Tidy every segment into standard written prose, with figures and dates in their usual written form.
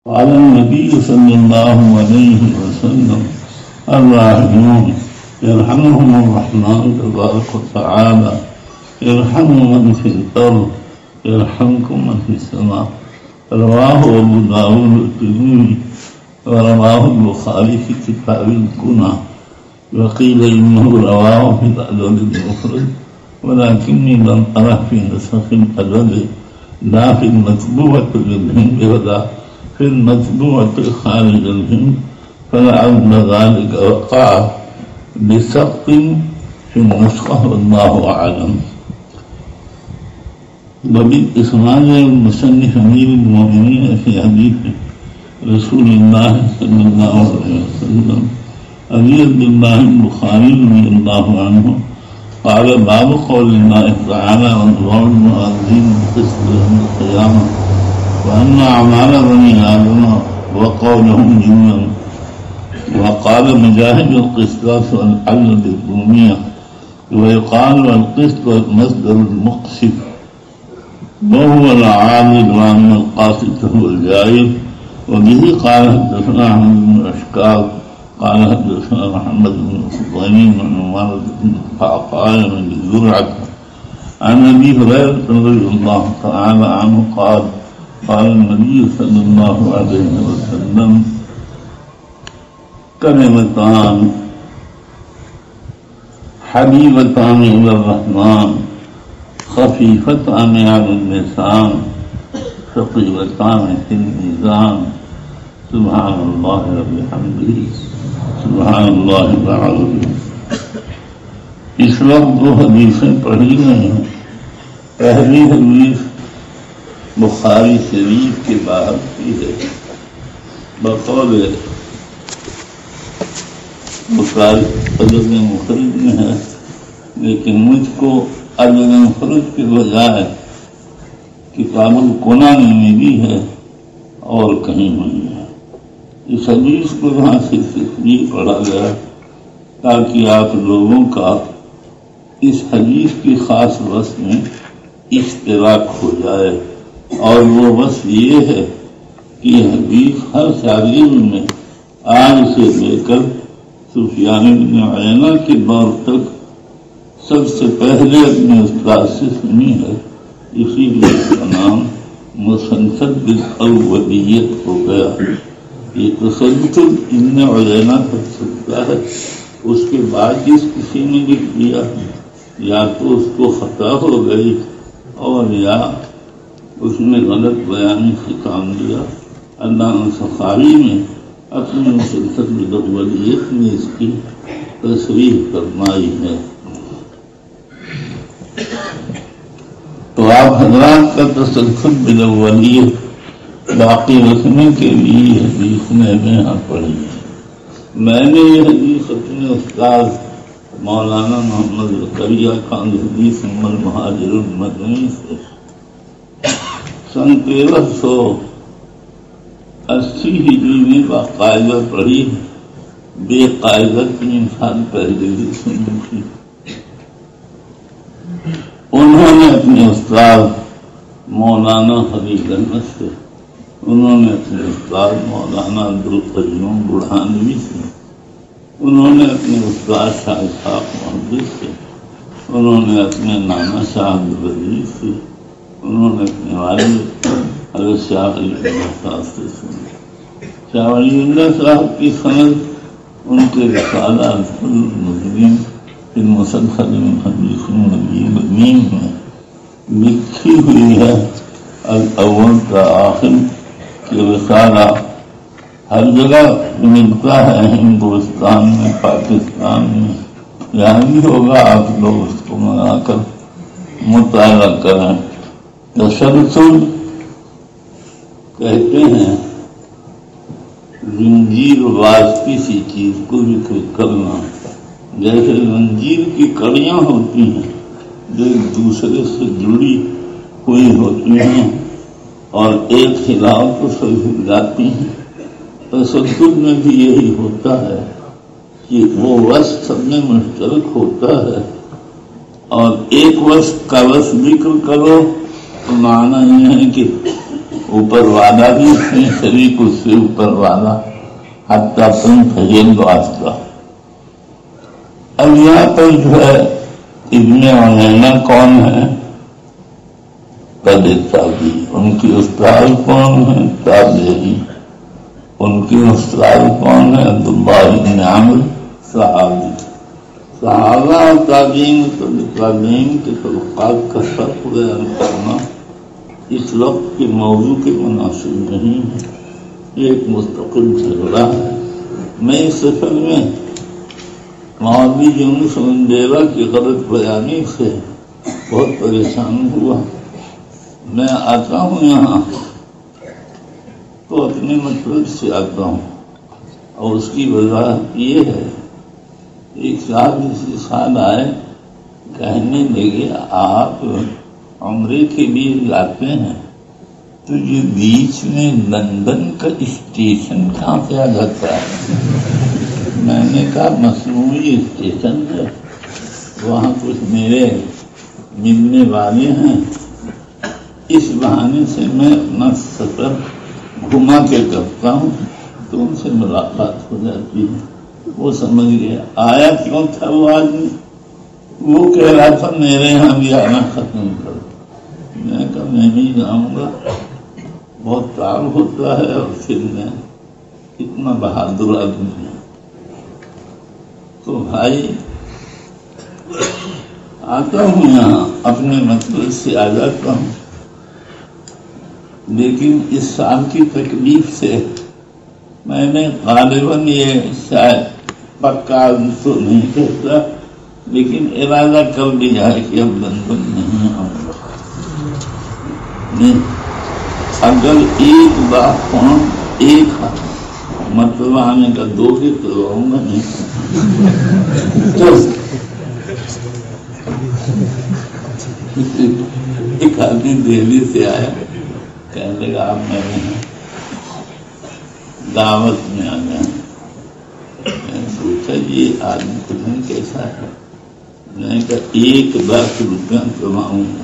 قال النبي صلى الله عليه وسلم الراحمون يرحمهم الرحمن تبارك وتعالى يرحم من في الأرض يرحمكم من في السماء. رواه أبو داود والترمذي ورواه البخاري في كتاب الكنى، وقيل إنه رواه في الأدب المفرد ولكني لم أره في نسخ الأدب لا في المطبوعة للهند ولا في المطبوعة خارج الهند، فلعل ذلك وقع بسقط في النسخة والله أعلم. وبالإسناد المصنف أمير المؤمنين في حديث رسول الله صلى الله عليه وسلم أبي عبد الله البخاري رضي الله عنه قال باب قول الله تعالى وانظر المؤذن بالقسط يوم القيامة وأن أعمال بني آدم وقولهم جميعا. وقال مجاهد القسطاس والعدل بالرومية، ويقال القسط مصدر المقسط وهو العادل وأن القاسط هو الجائر. وبه قال حدثنا أحمد بن أشكال قال حدثنا محمد بن سليمان بن عمر بن قعقاع بن زرعة عن أبي هريرة رضي الله تعالى عنه قال قال النبي صلى الله عليه وسلم كلمتان حبيبتان إلى الرحمن خفيفتان على اللسان ثقيلتان في الميزان سبحان الله وبحمده سبحان اللہ العظیم. اس وقت دو حدیثیں پڑھی گئی ہیں. پہلی حدیث بخاری شریف کے بعد کی ہے بقول بخاری ادب مفرد میں ہے، لیکن مجھ کو ادب مفرد کے بجائے کتاب الکنى میں ملی ہے اور کہیں نہیں ہے. اس حدیث کو یہاں سے تصریح پڑھا گیا تاکہ آپ لوگوں کا اس حدیث کی خاص وصف میں اشتراک ہو جائے، اور وہ وصف یہ ہے کہ یہ حدیث ہر شاگرد میں آج سے لے کر سفیان بن عیینہ کے دور تک سب سے پہلے اپنے استاد سے سنی ہے. اسی لیے اس کا نام مسنصد بالاولیت ہو گیا. یہ تسلسل ابن عیینہ کر سکتا ہے، اس کے بعد جس کسی نے لکھ دیا یا تو اس کو خطا ہو گئی اور یا اس نے غلط بیانی سے کام لیا. علامہ سخاوی نے اپنی مسلسل بالاولیت میں اس کی تصریح فرمائی ہے. تو آپ حضرات کا تسلسل بالاولیت باقی رکھنے کے لیے حدیث میں یہاں پڑھی ہے. میں نے یہ حدیث اپنے استاد مولانا محمد زکریا خان حدیث المہاجر المدنی سے سن 1380 ہجری میں باقاعدہ پڑھی. بے قاعدہ 3 سال پہلے بھی سنی تھی. انہوں نے اپنے استاد مولانا خلیل احمد سے، انہوں نے اپنے استاد مولانا عبدالقیوم برہانوی سے، انہوں نے اپنے استاد شاہ اسحاق محدث سے، انہوں نے اپنے نانا شاہ عبدالعزیز سے، انہوں نے اپنے والد حضرت شاہ ولی اللہ صاحب سے سنی. شاہ ولی اللہ صاحب کی سند ان کے رسالہ المسلم فی المسلسل من حدیث النبی الامین میں لکھی ہوئی ہے. الاول کا آخر کہ رسالہ ہر جگہ ملتا ہے، ہندوستان میں، پاکستان میں، یہاں بھی ہوگا. آپ لوگ اس کو منگا کر مطالعہ کریں. تسلسل کہتے ہیں زنجیر باز کسی چیز کو ذکر کرنا. جیسے زنجیر کی کڑیاں ہوتی ہیں جو ایک دوسرے سے جڑی ہوئی ہوتی ہیں اور ایک ہلاؤ کو سب ہل جاتی ہیں. تسلسل میں بھی یہی ہوتا ہے کہ وہ وصف سب میں مشترک ہوتا ہے، اور ایک وصف کا وصف ذکر کرو تو معنی یہ ہے کہ اوپر والا بھی اس میں شریک، اس سے اوپر والا، حتیٰ تم فجل واسطہ. اب یہاں پر جو ہے ابن عیینہ کون ہے؟ تابعی. ان کی استاد کون ہے؟ تابعی. ان کی استاد کون ہے؟ عبداللہ بن عمرو صحابی. صحابہ اور تابعین کے طبقات کا فرق بیان کرنا اس وقت کے موضوع کے مناسب نہیں ہے. یہ ایک مستقل جھگڑا ہے. میں اس سفر میں مولوی یونس مندیلا کی غلط بیانی سے بہت پریشان ہوا. میں آتا ہوں یہاں تو اپنے مطلب سے آتا ہوں، اور اس کی وضاحت یہ ہے. ایک صاحب اسی سال آئے، کہنے لگے آپ عمرے کے لیے جاتے ہیں تو یہ بیچ میں لندن کا اسٹیشن کہاں پہ آ جاتا ہے؟ میں نے کہا مصنوعی اسٹیشن ہے، وہاں کچھ میرے ملنے والے ہیں، اس بہانے سے میں اپنا سفر گھما کے کرتا ہوں تو ان سے ملاقات ہو جاتی ہے. وہ سمجھ گیا. آیا کیوں تھا وہ آدمی؟ وہ کہہ رہا تھا میرے یہاں بھی آنا ختم کر. میں کہا میں نہیں جاؤں گا، بہت تعب ہوتا ہے، اور پھر میں اتنا بہادر آدمی ہوں. تو بھائی آتا ہوں یہاں، اپنے مطلب سے آ جاتا ہوں، لیکن اس سال کی تکلیف سے میں نے غالباً یہ شاید پکا تو نہیں کہتا، لیکن ارادہ کر لیا ہے کہ اب لندن نہیں آؤں گا. اگر ایک بات ایک مطلب آنے کا دو کے تو آؤں گا نہیں. ایک آدمی دہلی سے آیا، کہنے لگا آپ میرے دعوت میں آ گئے. میں نے سوچا یہ آدمی پتہ نہیں کیسا ہے. میں نے کہا 1,00,000 روپیہ کماؤں گا.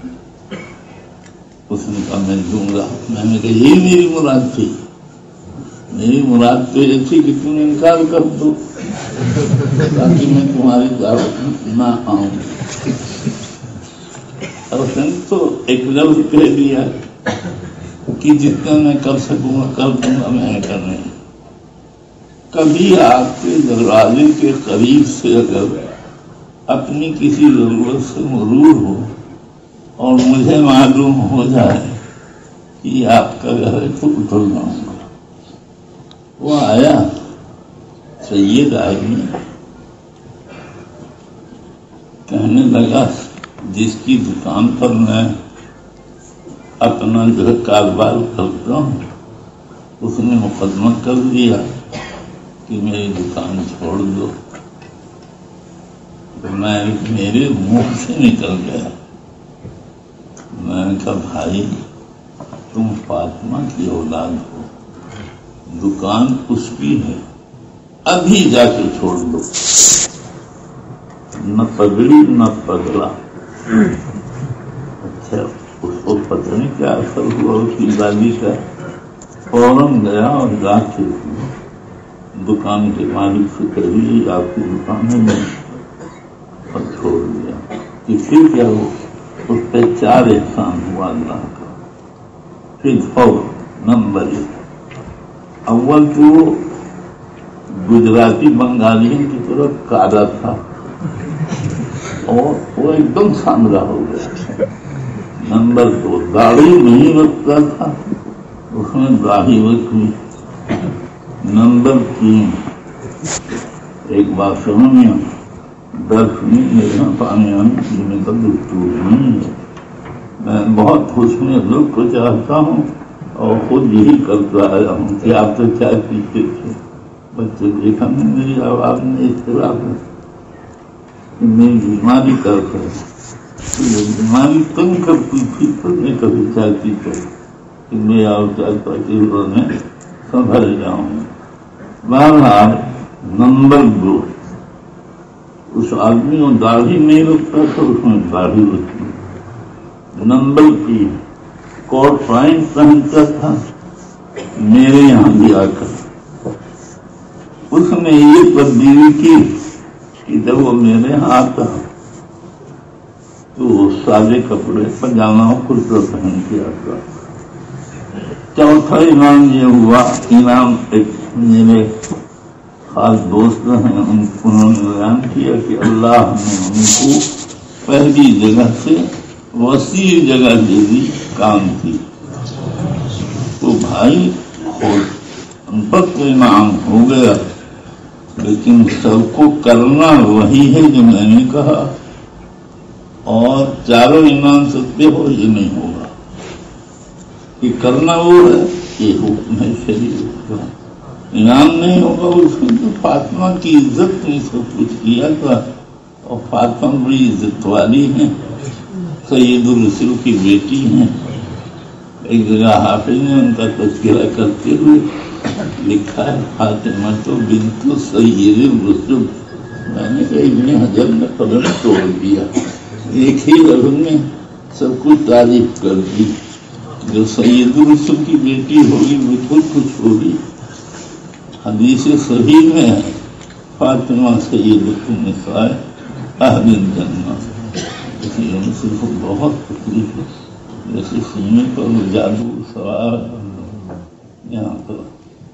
اس نے کہا میں دوں گا. میں نے کہا یہی میری مراد تھی. میری مراد تو یہ تھی کہ تم انکار کر دو تاکہ میں تمہاری دعوت میں نہ آؤں. اور اس نے تو ایک لفظ کہہ دیا کہ جتنا میں کر سکوں گا کر دوں گا، میں کرنے. کبھی آپ کے دروازے کے قریب سے اگر اپنی کسی ضرورت سے مرور ہو اور مجھے معلوم ہو جائے کہ یہ آپ کا گھر ہے تو اتر جاؤں گا. وہ آیا سید آدمی، کہنے لگا جس کی دکان پر میں اپنا جو کاروبار کرتا ہوں اس نے مقدمہ کر دیا کہ میری دکان چھوڑ دو. میرے منہ سے نکل گیا. میں نے کہا بھائی تم فاطمہ کی اولاد ہو، دکان اس کی ہے، ابھی جا کے چھوڑ دو. نہ پگڑی نہ پگڑا. اچھا اس کو پتہ نہیں کیا اثر ہوا اس کی دادی کا. فوراً گیا اور جا کے دکان کے مالک سے کہی آپ کی دکان ہے نہیں، اور چھوڑ دیا. کہ پھر کیا ہو؟ اس پہ 4 احسان ہوا اللہ کا. پھر فوراً نمبر 1 اول تو گجراتی بنگالیوں کی طرف کالا تھا اور وہ ایک دم سامرا ہو گیا. نمبر 2 داڑھی نہیں رکھتا تھا، اس میں داڑھی رکھی. نمبر 3 ایک بات سمجھیں، درس نہیں لینا پانی آنے کا دستور نہیں ہے. میں بہت حسن لوگ کو چاہتا ہوں اور خود یہی کرتا آیا ہوں کہ آپ تو چائے پیتے تھے. بچے دیکھا میں میری آواز میں اختلاف ہے، میری بیماری کا ہے. بیماری تنگ کرتی تھی تو میں کبھی چاہتی تھی کہ میں اور چاہتا کہ انہوں نے سنبھل جاؤں. بہرحال نمبر 2 اس آدمی کو داڑھی نہیں رکھتا تھا، اس میں داڑھی رکھی. نمبر 3 कोट पैंट पहनता था मेरे यहाँ भी आकर। उसने ये तब्दीली की कि जब वो मेरे यहाँ आता तो सादे कपड़े पजामा और कुर्ता पहन के आता। चौथा इनाम ये हुआ, इनाम एक मेरे खास दोस्त हैं, उन्होंने बयान किया कि अल्लाह ने उनको पहली जगह से वसी जगह दे दी काम की। तो भाई उन पर तो इनाम हो गया, लेकिन सबको करना वही है जो मैंने कहा, और चारों इमाम सत्य हो ये नहीं होगा। कि करना वो है, ये हुक्म है शरीयत का। इनाम नहीं होगा उसमें। तो फातिमा की इज्जत ने सब कुछ किया था, और फातिमा बड़ी इज्जत वाली है, सैयदुल रसूल की बेटी है। एक जगह हाफिज ने उनका तज़किरा करते हुए लिखा है, फातिमा तो बिन्तु सैयदुल रसूल। मैंने कहा इब्ने हजर ने कदम तोड़ दिया, एक ही लफ्ज़ में सब कुछ तारीफ कर दी। जो सैयदुल रसूल की बेटी होगी वो खुद कुछ होगी। हदीस सही में है, फातिमा सैयदतुन निसाए अहलिल जन्नह। इसलिए उनसे बहुत तकलीफ है, जैसे सीने पर जादू सवार यहाँ पर।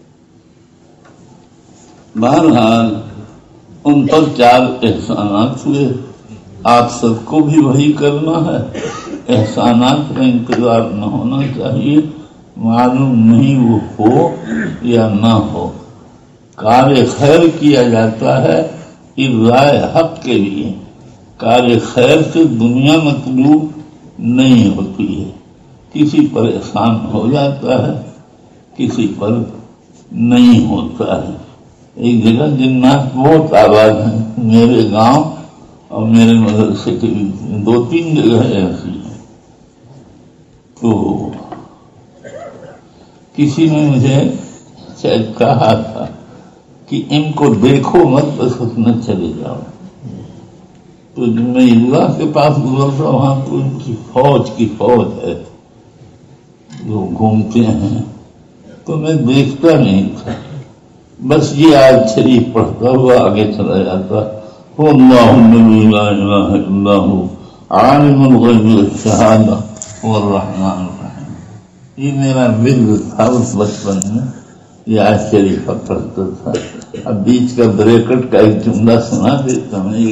बहरहाल उन पर 4 एहसानात हुए, आप सबको भी वही करना है। एहसानात का इंतजार न होना चाहिए, मालूम नहीं वो हो या ना हो। कार्य खैर किया जाता है इर्ज़ाए हक के लिए। कार्य खैर से दुनिया मतलूब नहीं होती है। किसी पर एहसान हो जाता है, किसी पर नहीं होता है। एक जगह जिन्नात बहुत आबाद है मेरे गांव और मेरे मदरसे के 2-3 जगह ऐसी है। तो किसी ने मुझे शायद कहा था कि इनको देखो मत, बस उसमें चले जाओ। तो जब मैं ईदगाह के पास गुजरता वहां तो उनकी फौज की फौज है जो घूमते हैं। तो मैं देखता नहीं था, बस ये आयत शरीफ पढ़ता हुआ आगे चला जाता। अल्लाहुम्मा ला इलाहा इल्ला हु आलिमुल गैबि वश्शहादा हुवर रहमानुर रहीम। ये मेरा विर्द था उस बचपन में, ये आयत शरीफ पढ़ता था। अब बीच का ब्रैकेट का एक जुमला सुना देता मैं।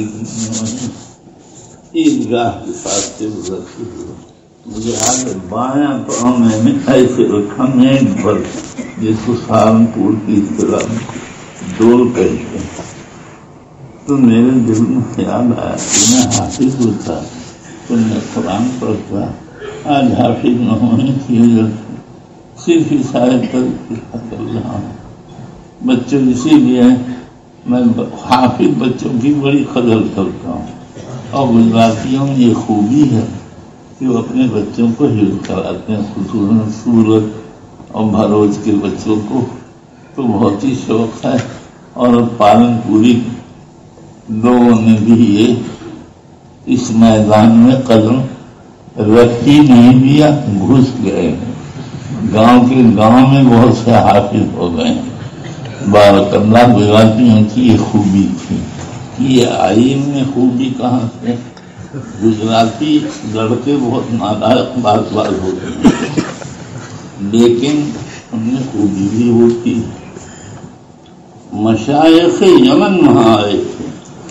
ईदगाह के पास से गुजरते हुए मुझे आगे बायां पाँव मैंने ऐसे रखा, मैं पर जिसको सहारनपुर की तरह डोल कहते हैं। तो मेरे दिल में ख्याल आया कि मैं हाफिज होता तो मैं कुरान पढ़ता। आज हाफिज न होने की वजह से सिर्फ ईसाई पर कर रहा हूँ। बच्चों इसीलिए मैं हाफिज बच्चों की बड़ी कदर करता हूँ। और गुजरातियों में ये खूबी है कि वो अपने बच्चों को हिफ्ज़ कराते हैं, खुसूसन सूरत और भरोज के बच्चों को तो बहुत ही शौक है। और पालनपुरी लोगों ने भी ये इस मैदान में कदम रखी नहीं दिया, घुस गए। गांव के गांव में बहुत से हाफिज हो गए। बारकल्लाह गुजरातियों की ये खूबी थी। ये आई में खूबी कहाँ से? गुजराती लड़के बहुत नालायक बात होते हैं, लेकिन उनमें खूबी भी होती है। मशाइख यमन वहाँ आए थे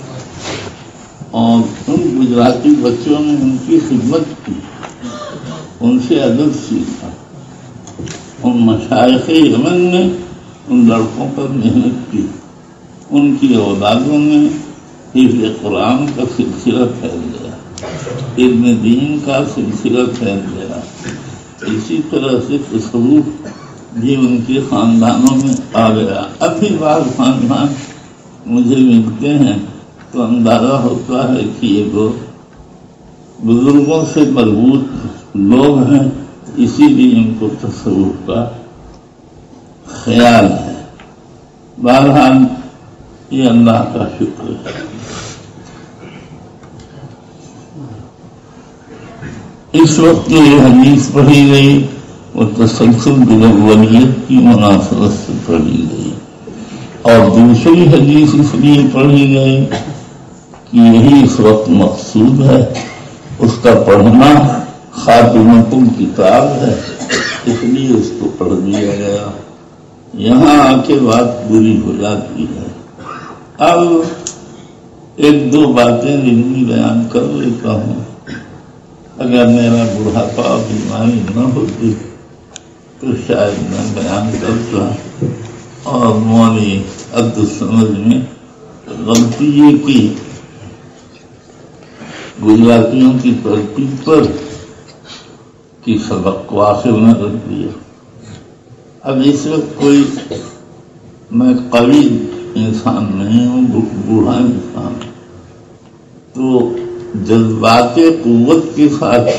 और उन गुजराती बच्चों ने उनकी खिदमत की, उनसे अदब सीखा। उन मशाइख यमन ने उन लड़कों पर मेहनत की। उनकी औलादों में हिफ्ज़ कुरान का सिलसिला फैल गया, इल्म दीन का सिलसिला फैल गया। इसी तरह से तसव्वुफ़ भी उनके खानदानों में आ गया। अभी बार खानदान मुझे मिलते हैं तो अंदाजा होता है कि ये लोग बुजुर्गों से मजबूत लोग हैं, इसीलिए उनको तसव्वुफ़ का ख्याल है। बहरहाल ये अल्लाह का शुक्र है। इस جس وقت یہ حدیث پڑھی گئی وہ تسلسل بالاولیت کی مناسبت سے پڑھی گئی، اور دوسری حدیث اس لیے پڑھی گئی کہ یہی اس وقت مقصود ہے، اس کا پڑھنا خاتمۃ الکتاب ہے، اس لیے اس کو پڑھ دیا گیا۔ یہاں آ کے بات پوری ہو جاتی ہے۔ اب ایک دو باتیں بھی بیان کر لیتا ہوں۔ اگر میرا بڑھاپا بیماری نہ ہوتی تو شاید میں بیان کرتا، اور مولوی عبدالصمد نے غلطی یہ کی گجراتیوں کی ترتیب پر کہ سبق واقع نہ کر دیا۔ اب اس وقت کوئی میں قوی انسان نہیں ہوں، بوڑھا انسان، تو جذبات قوت کے ساتھ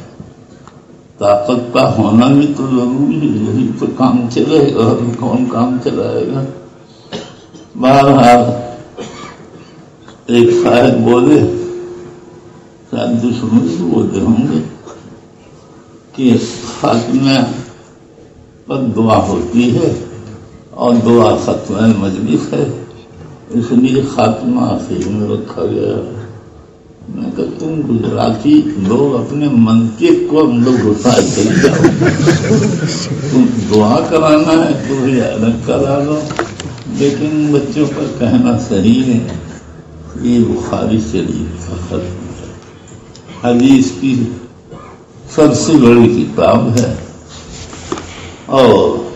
طاقت کا ہونا بھی تو ضروری ہے، یہی تو کام چلے گا، کون کام چلائے گا۔ بہرحال ایک صاحب بولے، شاید دشمن سے بولے ہوں گے کہ خاتمہ پر دعا ہوتی ہے اور دعا ختمہ مجلس ہے، اس لیے خاتمہ آخر میں رکھا گیا۔ میں کہ تم گجراتی لوگ اپنے منطق کو اندر گھسا چل جاؤ، تم دعا کرانا ہے تو بھی الگ کرا لو، لیکن بچوں کا کہنا صحیح ہے۔ یہ بخاری شریف کا ختم ہے، حدیث کی سب سے بڑی کتاب ہے، اور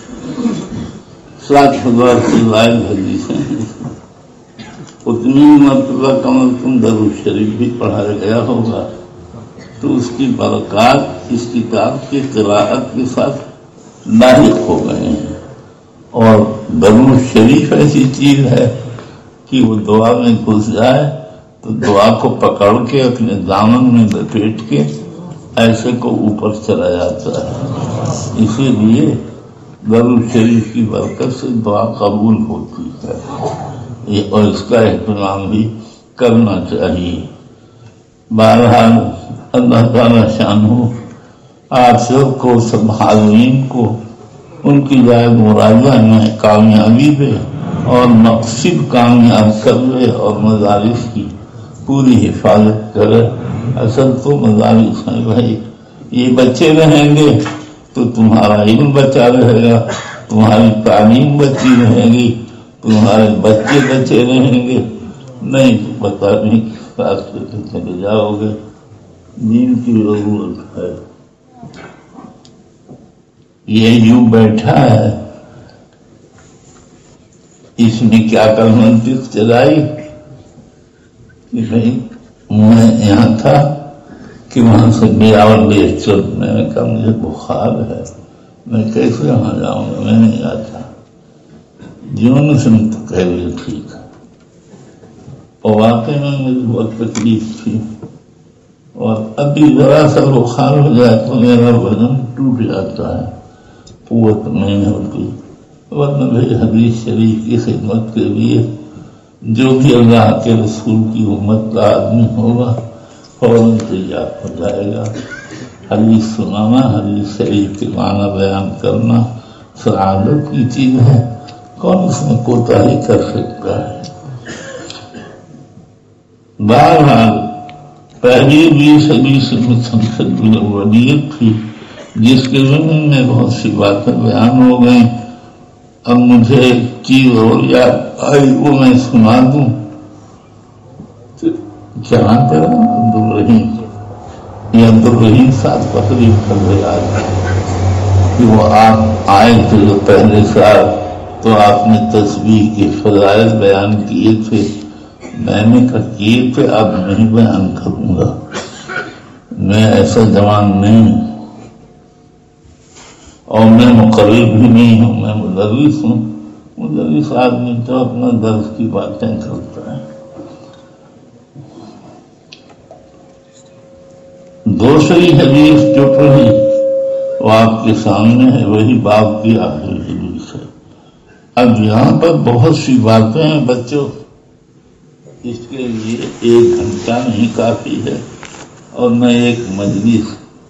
7,000 کی لائن حدیثیں ہیں، اتنی مرتبہ کم از کم درود شریف بھی پڑھایا گیا ہوگا، تو اس کی برکات اس کتاب کی قراءت کے ساتھ لاحق ہو گئے ہیں۔ اور درود شریف ایسی چیز ہے کہ وہ دعا میں گھس جائے تو دعا کو پکڑ کے اپنے دامن میں لپیٹ کے ایسے کو اوپر چلا جاتا ہے، اسی لیے درود شریف کی برکت سے دعا قبول ہوتی ہے، اور اس کا اہتمام بھی کرنا چاہیے۔ بہرحال اللہ تعالی شانہ آپ سب کو، سب حاضرین کو ان کی جائے مرادہ میں کامیابی دے اور مقصد کامیاب کر دے، اور مدارس کی پوری حفاظت کرے۔ اصل تو مدارس ہیں بھائی، یہ بچے رہیں گے تو تمہارا علم بچا رہے گا، تمہاری تعلیم بچی رہے گی، تمہارے بچے بچے رہیں گے، نہیں تو پتہ نہیں کس راستے سے چلے جاؤ گے۔ دین کی ضرورت ہے۔ یہ یوں بیٹھا ہے، اس نے کیا کر منطق چلائی کہ بھائی میں یہاں تھا کہ وہاں سے گیا اور لیکچر میں نے کہا مجھے بخار ہے، میں کیسے وہاں جاؤں گا، میں نہیں جاتا۔ جیون سے تو کہہ لیا ٹھیک ہے، اور واقعی میں مجھے بہت تکلیف تھی، اور ابھی ذرا سا بخار ہو جائے تو میرا بدن ٹوٹ جاتا ہے، قوت نہیں ہوتی۔ ورنہ بھائی حدیث شریف کی خدمت کے لیے جو بھی اللہ کے رسول کی امت کا آدمی ہوگا فوراً تیار ہو جائے گا۔ حدیث سنانا، حدیث شریف کے معنی بیان کرنا سعادت کی چیز ہے، کون اس میں کوتاہی کر سکتا ہے۔ بہرحال پہلی 20 حدیث مسلسل بالاولیت تھی، جس کے ضمن میں بہت سی باتیں بیان ہو گئیں۔ اب مجھے ایک چیز اور یاد آئی، وہ میں سنا دوں۔ کیا نام تیرا؟ عبدالرحیم، یہ عبدالرحیم صاحب تقریب کر رہے آج کہ وہ آپ آئے تھے جو پہلے سال، تو آپ نے تسبیح کے فضائل بیان کیے تھے، میں نے کہا کیے تھے، اب نہیں بیان کروں گا، میں ایسا جوان نہیں ہوں، اور میں مقرر بھی نہیں ہوں، میں مدرس ہوں۔ مدرس آدمی تو اپنا درس کی باتیں کرتا ہے۔ دوسری حدیث جو پڑھی وہ آپ کے سامنے ہے، وہی باب کی آخری حدیث ہے۔ اب یہاں پر بہت سی باتیں ہیں بچوں، اس کے لیے 1 گھنٹہ نہیں کافی ہے، اور میں ایک مجلس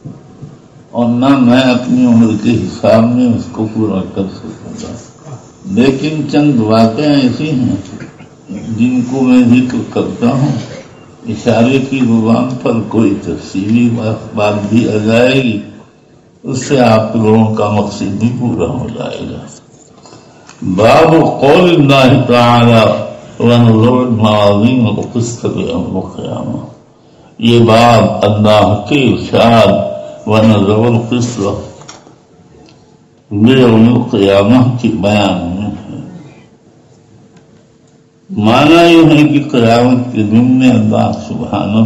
اور نہ میں اپنی عمر کے حساب میں اس کو پورا کر سکوں گا، لیکن چند باتیں ایسی ہیں جن کو میں ذکر کرتا ہوں، اشارے کی زبان پر کوئی تفصیلی بات بھی آ جائے گی، اس سے آپ لوگوں کا مقصد بھی پورا ہو جائے گا۔ باب قول اللہ تعالی وَنَضَعُ الْمَوَازِينَ الْقِسْطَ لِيَوْمِ الْقِيَامَةِ، یہ باب اللہ کے ارشاد وَنَضَعُ الْقِسْطَ لِيَوْمِ الْقِيَامَةِ کے بیان میں ہے۔ معنی یہ ہے کہ قیامت کے دن میں اللہ سبحانہ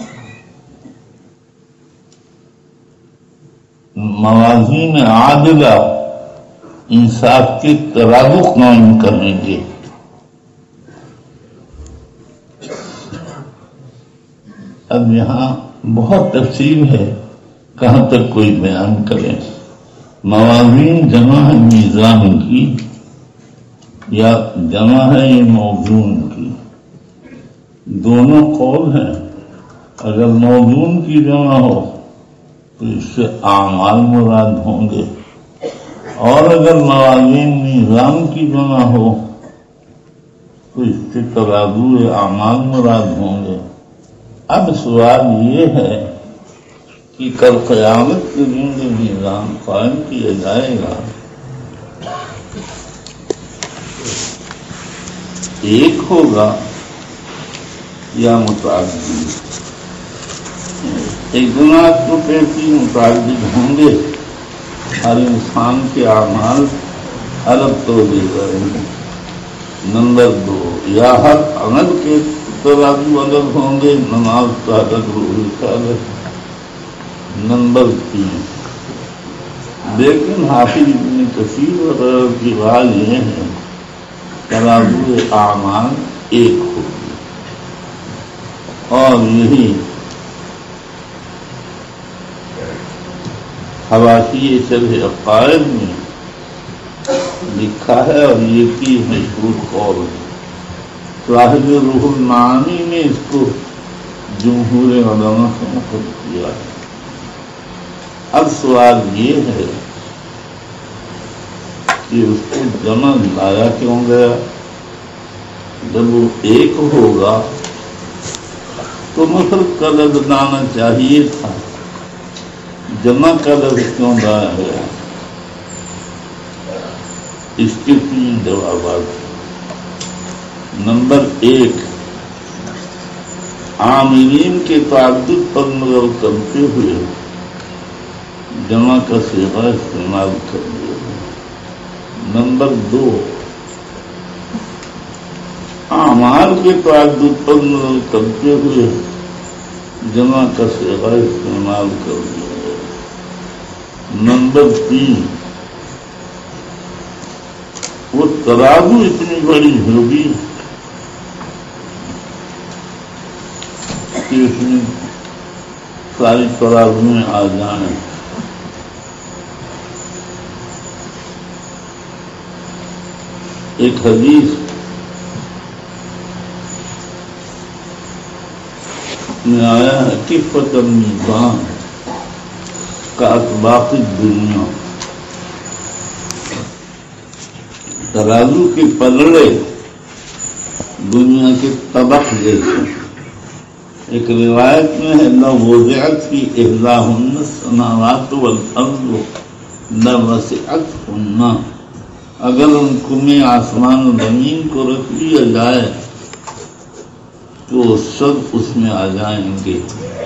موازین عادلہ انصاف کے ترازو قائم کریں گے۔ اب یہاں بہت تفصیل ہے، کہاں تک کوئی بیان کرے۔ موازین جمع ہے میزان کی یا جمع ہے یہ موزون کی، دونوں قول ہیں۔ اگر موزون کی جمع ہو تو اس سے اعمال مراد ہوں گے، اور اگر موازین میزان کی جمع ہو تو اس سے ترازو اعمال مراد ہوں گے۔ اب سوال یہ ہے کہ کل قیامت کے دن جو میزان قائم کیا جائے گا، ایک ہوگا یا متعدد؟ ایک گناہ تو کیسی متعدد ہوں گے، ہر انسان کے اعمال الگ توجہ کریں گے۔ نمبر 2، یا ہر عمل کے ترازو الگ ہوں گے، نماز کا الگ، روزے کا الگ۔ نمبر 3، لیکن حافظ ابن کثیر وغیرہ کی رائے یہ ہے ترازو اعمال ایک ہوگی، اور یہی حواشی شرح عقائد میں لکھا ہے، اور یہ کی مشہور قول ہے۔ صاحب روح المعانی نے اس کو جمہور علماء سے نقل کیا ہے۔ اب سوال یہ ہے کہ اس کو جمع لایا کیوں گیا؟ جب وہ ایک ہوگا تو مفرد کا لفظ لانا چاہیے تھا، جمع کا لفظ کیوں لایا گیا؟ اس کے 3 جوابات۔ نمبر 1، عاملین کے تعدد پر نظر کرتے ہوئے جمع کا صیغہ استعمال کر دیا۔ نمبر 2، اعمال کے تعدد پر نظر کرتے ہوئے جمع کا صیغہ استعمال کر دیا۔ نمبر 3، وہ ترازو اتنی بڑی ہوگی کہ اس میں ساری ترازو میں آ جائیں۔ ایک حدیث میں آیا ہے کہ فتح میزان کا اسباق دنیا، ترازو کے پلڑے دنیا کے طبق جیسے۔ ایک روایت میں ہے نہ وضعت فی احداہن السماوات والارض لوسعتہن، اگر ان کو میں آسمان و زمین کو رکھ لیا جائے تو سب اس میں آ جائیں گے۔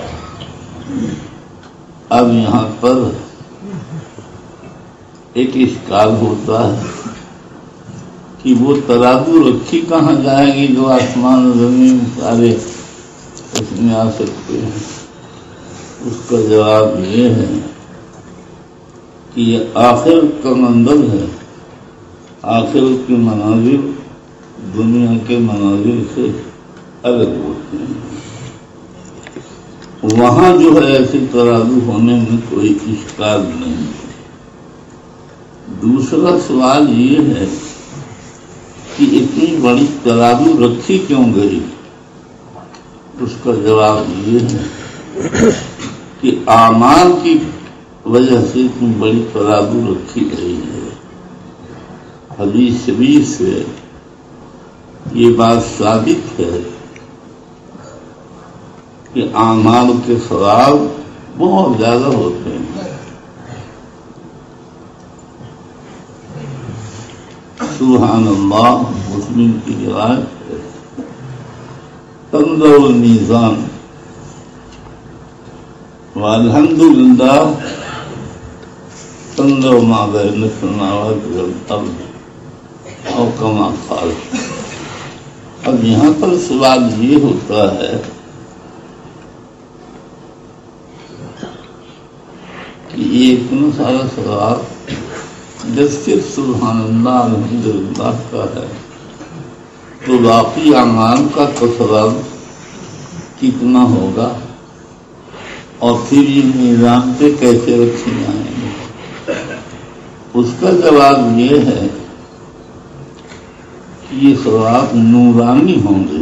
اب یہاں پر ایک اشکال ہوتا ہے کہ وہ ترازو رکھی کہاں جائے گی جو آسمان و زمین سارے اس میں آ سکتے ہیں؟ اس کا جواب یہ ہے کہ یہ آخر کا منزل ہے، آخر کے مناظر دنیا کے مناظر سے الگ ہوتے ہیں۔ وہاں جو ہے ایسے ترازو ہونے میں کوئی اشکال نہیں۔ دوسرا سوال یہ ہے کہ اتنی بڑی ترازو رکھی کیوں گئی؟ اس کا جواب یہ ہے کہ اعمال کی وجہ سے اتنی بڑی ترازو رکھی گئی ہے۔ حدیث شریف سے یہ بات ثابت ہے کہ اعمال کے ثواب بہت زیادہ ہوتے ہیں۔ سبحان اللہ، مسلم کی روایت ہے، تنظر المیزان والحمدللہ تنظر ما بین السماوات والارض او کما قال۔ اب یہاں پر سوال یہ ہوتا ہے کہ یہ اتنا سارا سوال جب صرف سبحان اللہ الحمدللہ کا ہے تو باقی اعمال کا تصور کتنا ہوگا اور پھر یہ نظام پہ کیسے رکھے جائیں گے؟ اس کا جواب یہ ہے کہ یہ ثواب نورانی ہوں گے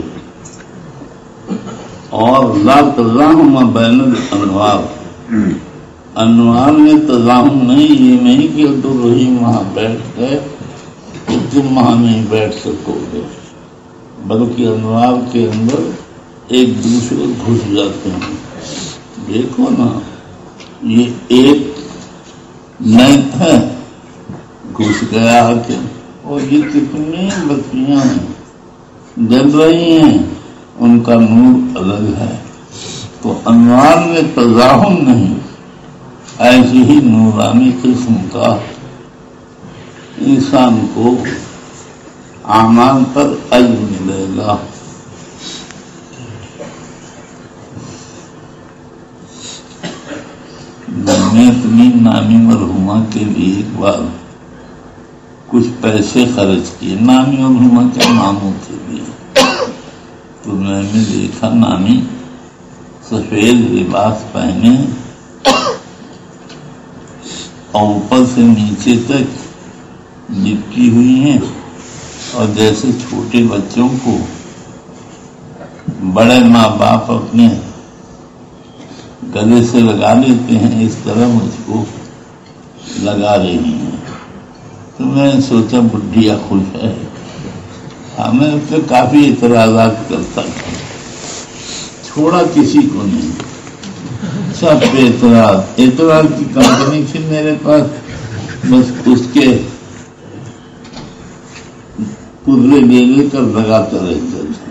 اور لا تزاحم بین الانوار، انوار میں تزاحم نہیں، یہ نہیں کہ تو رحیم وہاں بیٹھ گئے تو تم وہاں نہیں بیٹھ سکو گے، بلکہ انوار کے اندر ایک دوسرے گھس جاتے ہیں۔ دیکھو نا، یہ ایک نیت ہے، گھس گیا کہ اور یہ کتنی بتیاں ہیں جل رہی ہیں، ان کا نور الگ ہے۔ تو انوار میں تزاحم نہیں، ایسی ہی نورانی قسم کا انسان کو اعمال پر اجر ملے گا۔ میں نے اپنی نامی مرحومہ کے لیے ایک بار کچھ پیسے خرچ کیے، نامی مرحومہ کے ناموں کے لیے، تو میں نے دیکھا نامی سفید لباس پہنے اور اوپر سے نیچے تک لپٹی ہوئی ہیں، اور جیسے چھوٹے بچوں کو بڑے ماں باپ اپنے گلے سے لگا لیتے ہیں، اس طرح مجھ کو لگا رہی ہیں۔ تو میں نے سوچا بڈھیا خوش ہے، میں اس پہ کافی اعتراضات کرتا تھا، چھوڑا کسی کو نہیں، سب پہ اعتراض کی کمپنی تھی میرے پاس، بس اس کے پورے لے لے کر لگاتا رہتا تھا۔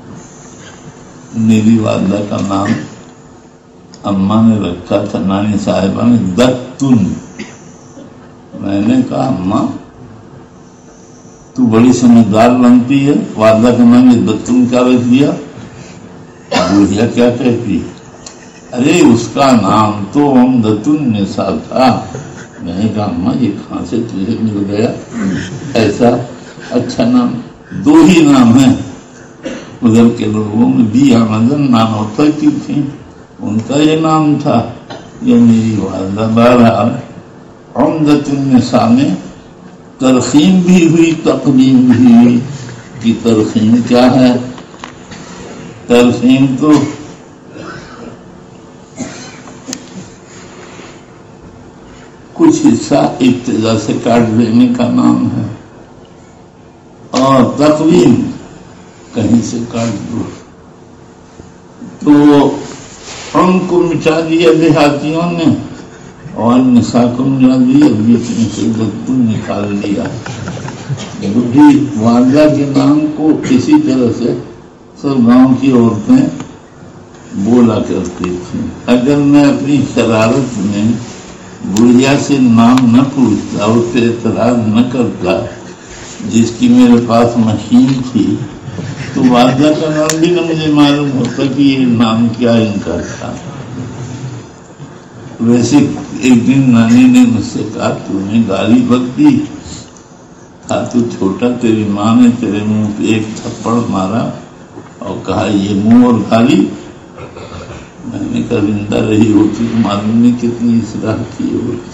میری والدہ کا نام اماں نے رکھا تھا، نانی صاحبہ نے دتن۔ میں نے کہا اماں تو بڑی سمجھدار بنتی ہے، والدہ کا نام نے دتن کا رکھ دیا۔ بوڑھیا کیا کہتی، ارے اس کا نام تو عمدۃ النساء تھا۔ میں نے کہا اماں یہ کہاں سے تجھے مل گیا ایسا اچھا نام؟ دو ہی نام ہیں ادھر کے لوگوں میں، بھی آمدن نام ہوتا کی تھی، ان کا یہ نام تھا، یہ میری والدہ۔ بہرحال عمدۃ النساء میں ترخیم بھی ہوئی، تقدیم بھی ہوئی۔ کہ ترخیم کیا ہے؟ ترخیم تو کچھ حصہ ابتدا سے کاٹ دینے کا نام ہے، اور تقویم کہیں سے کاٹ دو۔ تو ہم کو مٹا دیا دیہاتیوں نے اور نساء کو ملا دیا، بیچنے سے دتن نکال دیا۔ بڈھی والدہ کے نام کو اسی طرح سے سب گاؤں کی عورتیں بولا کرتی تھیں۔ اگر میں اپنی شرارت میں بڑھیا سے نام نہ پوچھتا، اس پہ اعتراض نہ کرتا، جس کی میرے پاس مشین تھی، تو والدہ کا نام بھی نہ مجھے معلوم ہوتا کہ یہ نام کیا ان کا تھا۔ ویسے ایک دن نانی نے مجھ سے کہا تو نے گالی بکتی تھا، تو چھوٹا، تیری ماں نے تیرے منہ پہ ایک تھپڑ مارا اور کہا یہ منہ اور گالی۔ میں نے کہا زندہ رہی ہوتی تو معلوم نہیں کتنی اصلاح کی ہوتی،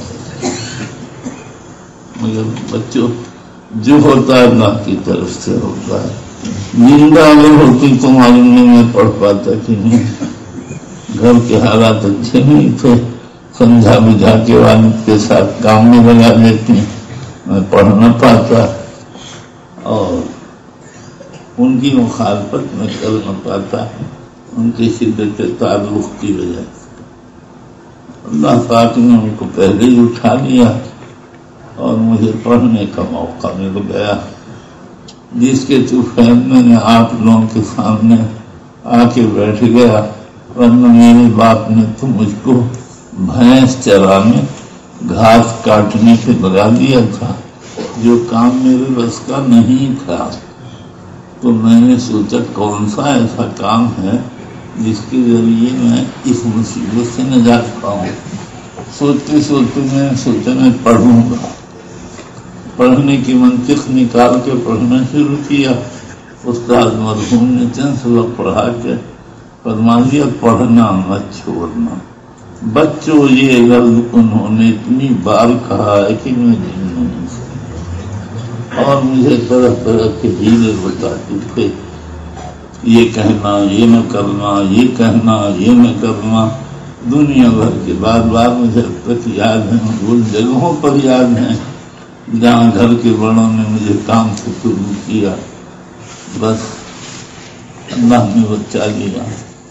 مگر بچوں جو ہوتا ہے اللہ کی طرف سے ہوتا ہے۔ زندہ اگر ہوتی تو معلوم نہیں میں پڑھ پاتا کہ نہیں، گھر کے حالات اچھے نہیں تھے، سمجھا بجھا کے والد کے ساتھ کام میں لگا لیتی، میں پڑھ نہ پاتا اور ان کی مخالفت میں کر نہ پاتا، ان کی شدت تعلق کی وجہ سے۔ اللہ پاک نے ان کو پہلے ہی اٹھا لیا اور مجھے پڑھنے کا موقع مل گیا، جس کے طوفان میں نے آپ لوگوں کے سامنے آ کے بیٹھ گیا، ورنہ میرے باپ نے تو مجھ کو بھینس چرانے گھاس کاٹنے پہ لگا دیا تھا، جو کام میرے بس کا نہیں تھا۔ تو میں نے سوچا کون سا ایسا کام ہے جس کے ذریعے میں اس مصیبت سے نجات پاؤں۔ سوچتے سوچتے میں نے سوچا میں پڑھوں گا، پڑھنے کی منطق نکال کے پڑھنا شروع کیا۔ استاد مرحوم نے چند سبق پڑھا کے فرما دیا پڑھنا مت چھوڑنا۔ بچوں یہ لفظ انہوں نے اتنی بار کہا ہے کہ میں جن نہیں سکتا، اور مجھے طرح طرح کے ہیلے بتاتے تھے، یہ کہنا یہ نہ کرنا، یہ کہنا یہ نہ کرنا، دنیا بھر کے بار بار مجھے اب تک یاد ہیں، ان جگہوں پر یاد ہیں جہاں گھر کے بڑوں نے مجھے کام سے شروع کیا، بس اللہ نے بچا لیا۔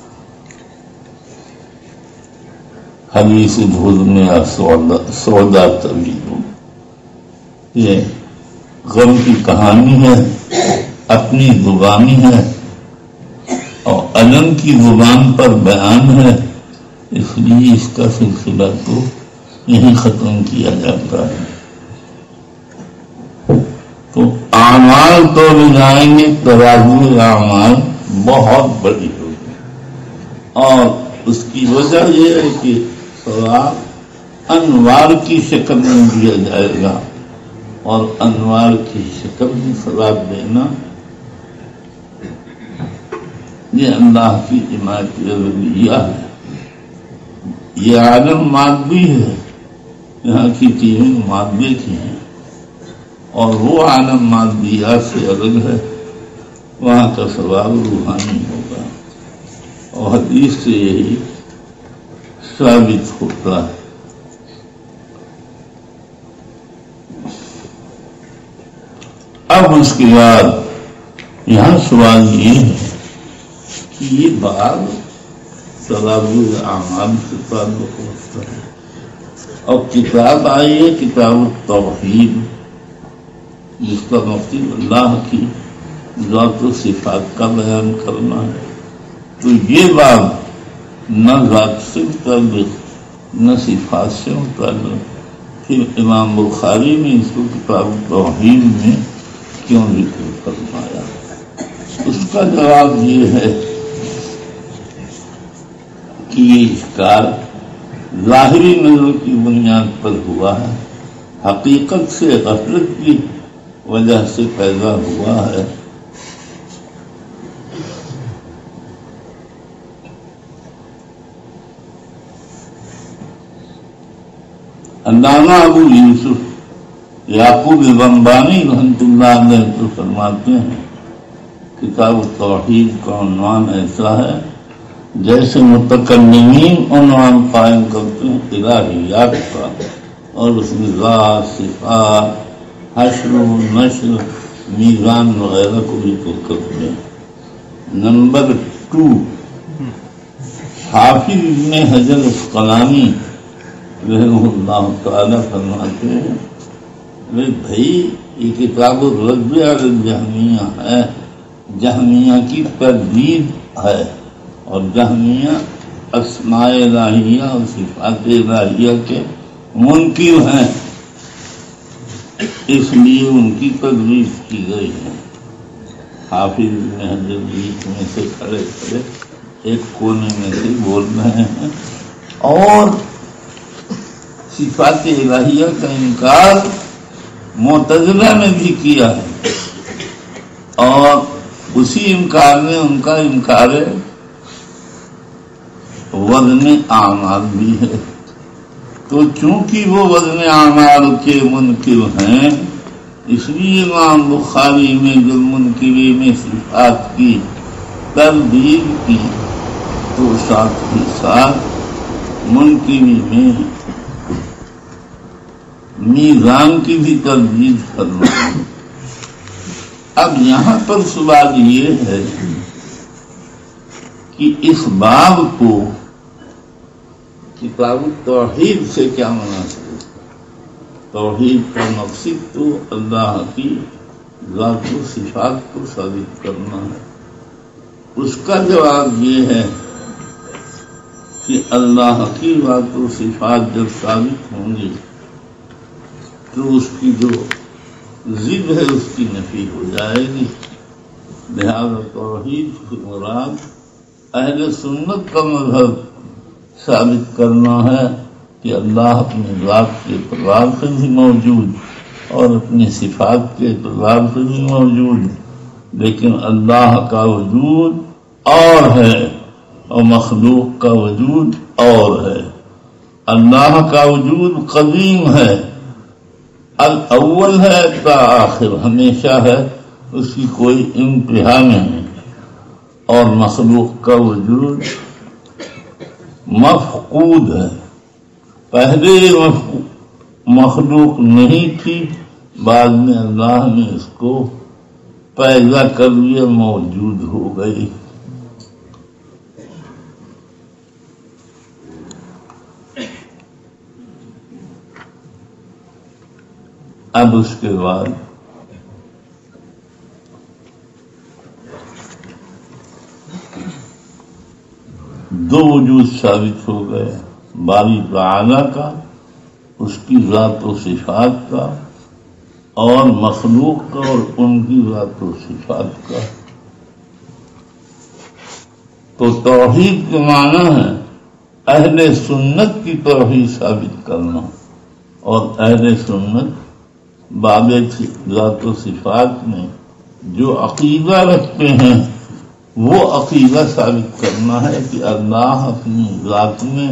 حدیث بھول میں سودا طبیب، یہ غم کی کہانی ہے، اپنی زبانی ہے اور علم کی زبان پر بیان ہے، اس لیے اس کا سلسلہ تو یہیں ختم کیا جاتا ہے۔ تو اعمال تو جائیں گے، ترازو اعمال بہت بڑی ہوگی، اور اس کی وجہ یہ ہے کہ ثواب انوار کی شکل میں دیا جائے گا، اور انوار کی شکل میں ثواب دینا یہ اللہ کی عنایت رضیہ ہے۔ یہ عالم مادی ہے، یہاں کی چیزیں مادے کی ہیں، اور وہ عالم مادیات سے الگ ہے، وہاں کا ثواب روحانی ہوگا، اور حدیث سے یہی ثابت ہوتا ہے۔ اب اس کے بعد یہاں سوال یہ ہے کہ یہ بات ثواب اعمال سے تعلق ہوتا ہے، اور کتاب آئی ہے کتاب التوحید، جس کا مقصد اللہ کی ذات و صفات کا بیان کرنا ہے۔ تو یہ بات نہ ذات سے متعلق نہ صفات سے متعلق، پھر امام بخاری نے اس کو کتاب التوحید میں کیوں ذکر فرمایا؟ اس کا جواب یہ ہے کہ یہ اشکال ظاہری نظر کی بنیاد پر ہوا ہے، حقیقت سے غفلت کی وجہ سے پیدا ہوا ہے۔ علامہ ابو یوسف یعقوب بنبانی رحمۃ اللہ علیہ تو فرماتے ہیں کتاب التوحید کا عنوان ایسا ہے جیسے متکلمین عنوان قائم کرتے ہیں الہیات کا، اور اس میں ذات، صفات، حشر و نشر، میزان وغیرہ کو بھی تو کرتے ہیں۔ نمبر 2، حافظ ابن حجر اسقلانی رحمہ اللہ تعالی فرماتے ہیں بھائی یہ کتاب الرد علی الجہمیہ ہے، جہمیہ کی تردید ہے، اور جہمیہ اسماء الہیہ اور صفات الہیہ کے منکر ہیں، اس لیے ان کی تردید کی گئی ہے۔ حافظ ابن حجر بیچ میں سے کھڑے کھڑے ایک کونے میں سے بول رہے ہیں، اور صفات الہیہ کا انکار معتزلہ نے بھی کیا ہے، اور اسی انکار میں ان کا انکار وزن اعمال بھی ہے۔ تو چونکہ وہ وزن اعمال کے منکر ہیں، اس لیے امام بخاری میں جو منکرین صفات کی تردید کی، تو ساتھ ہی ساتھ منکرین میزان کی بھی تجویز فرمائی۔ اب یہاں پر سوال یہ ہے کہ اس باب کو کتاب توحید سے کیا مناسب ہے؟ توحید کا مقصد تو اللہ کی ذات و صفات کو ثابت کرنا ہے۔ اس کا جواب یہ ہے کہ اللہ کی ذات و صفات جب ثابت ہوں گی تو اس کی جو ضد ہے اس کی نفی ہو جائے گی۔ لہذا توحید سے مراد اہل سنت کا مذہب ثابت کرنا ہے کہ اللہ اپنی ذات کے اعتبار سے بھی موجود اور اپنی صفات کے اعتبار سے بھی موجود، لیکن اللہ کا وجود اور ہے اور مخلوق کا وجود اور ہے۔ اللہ کا وجود قدیم ہے، الاول ہے تا آخر، ہمیشہ ہے، اس کی کوئی انتہا نہیں، اور مخلوق کا وجود مفقود ہے، پہلے مخلوق نہیں تھی، بعد میں اللہ نے اس کو پیدا کر لیا، موجود ہو گئی۔ اب اس کے بعد دو وجود ثابت ہو گئے، باری تعالیٰ کا، اس کی ذات و صفات کا، اور مخلوق کا اور ان کی ذات و صفات کا۔ تو توحید کے معنی ہے اہل سنت کی توحید ثابت کرنا، اور اہل سنت باب ذات و صفات میں جو عقیدہ رکھتے ہیں وہ عقیدہ ثابت کرنا ہے کہ اللہ اپنی ذات میں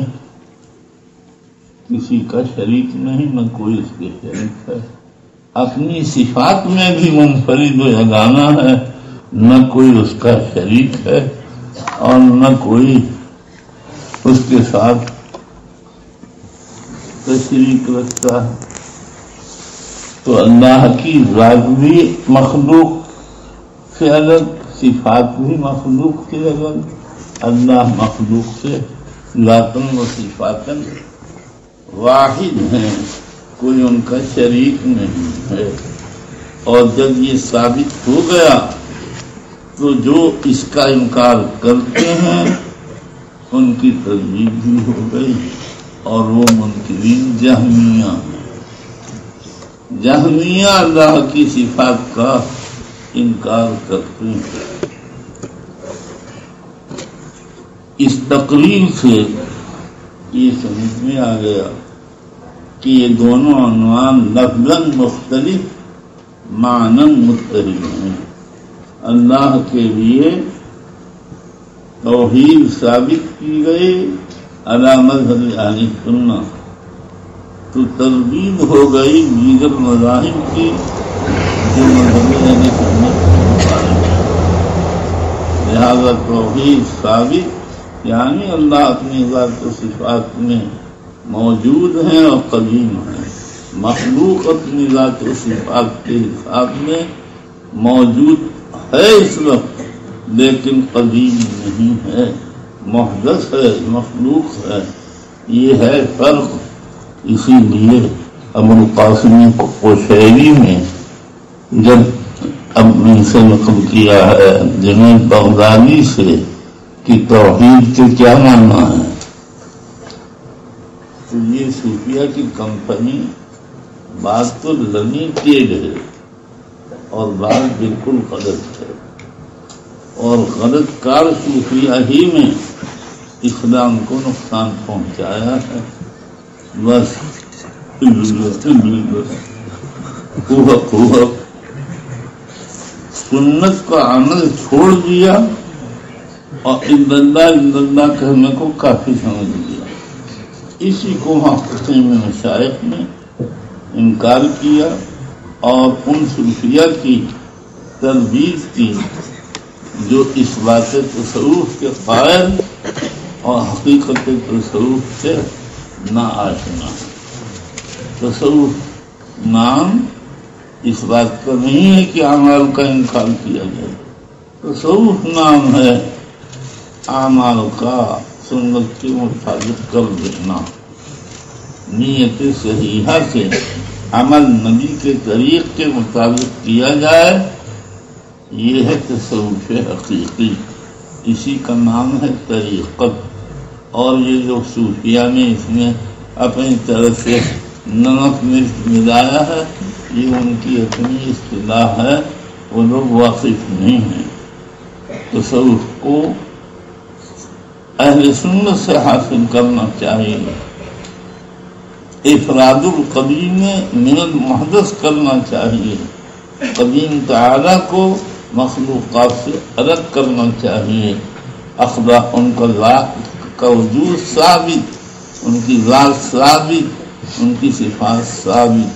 کسی کا شریک نہیں، نہ کوئی اس کے شریک ہے، اپنی صفات میں بھی منفرد و یگانہ ہے، نہ کوئی اس کا شریک ہے اور نہ کوئی اس کے ساتھ شریک رکھتا ہے۔ تو اللہ کی ذات بھی مخلوق سے الگ، صفات بھی مخلوق سے الگ، اللہ مخلوق سے ذاتاً و صفاتاً واحد ہیں، کوئی ان کا شریک نہیں ہے۔ اور جب یہ ثابت ہو گیا تو جو اس کا انکار کرتے ہیں ان کی تردید بھی ہو گئی، اور وہ منکرین جہمیہ اللہ کی صفات کا انکار کرتے ہیں۔ اس تقریر سے یہ سمجھ میں آ گیا کہ یہ دونوں عنوان لفظاً مختلف معناً متحد ہیں۔ اللہ کے لیے توحید ثابت کی گئی علی مذہب اہل سنت، تو تردید ہو گئی دیگر مذاہب کی جو مذہب اہل سنت کے مطابق ہے۔ لہذا توحید ثابت یعنی اللہ اپنی ذات و صفات میں موجود ہیں اور قدیم ہیں، مخلوق اپنی ذات و صفات کے حساب میں موجود ہے اس وقت، لیکن قدیم نہیں ہے، محدث ہے، مخلوق ہے۔ یہ ہے فرق۔ اسی لیے ابو القاسم قشیری نے جب اپنے سے نقل کیا ہے جنید بغدادی سے کہ توحید کے کیا معنی ہے، تو یہ صوفیہ کی کمپنی بات تو لگی تیز ہے اور بات بالکل غلط ہے، اور غلط کار صوفیہ ہی میں اسلام کو نقصان پہنچایا ہے۔ بس سنت کا عمل چھوڑ دیا اور اللہ کہنے کو کافی سمجھ لیا۔ اسی کو محققین مشائخ نے انکار کیا اور ان صوفیہ کی تردید کی جو اس بات تصوف کے قائل اور حقیقت تصوف سے نہ آشنا۔ تصوف نام اس بات کا نہیں ہے کہ اعمال کا انکار کیا جائے. تصوف نام ہے اعمال کا سنت کے مطابق کر دینا، نیت صحیحہ سے عمل نبی کے طریق کے مطابق کیا جائے. یہ ہے تصوف حقیقی، اسی کا نام ہے طریقت. اور یہ جو صوفیہ نے اس میں اپنی طرف سے نمک مرچ ملایا ہے، یہ ان کی اپنی اصطلاح ہے، وہ لوگ واقف نہیں ہیں. تصوف کو اہل سنت سے حاصل کرنا چاہیے. افراد القدیم من المحدث کرنا چاہیے. قدیم تعالی کو مخلوقات سے الگ کرنا چاہیے. اخدا ان کا وجود ثابت، ان کی ذات ثابت، ان کی صفات ثابت.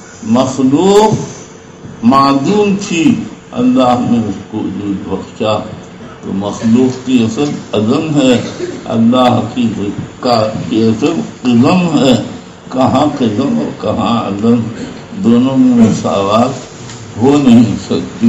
مخلوق معدوم تھی، اللہ نے اس کو وجود بخشا. تو مخلوق کی اصل عدم ہے، اللہ کی اصل قدم ہے. کہاں قدم اور کہاں عدم، دونوں میں مساوات ہو نہیں سکتی.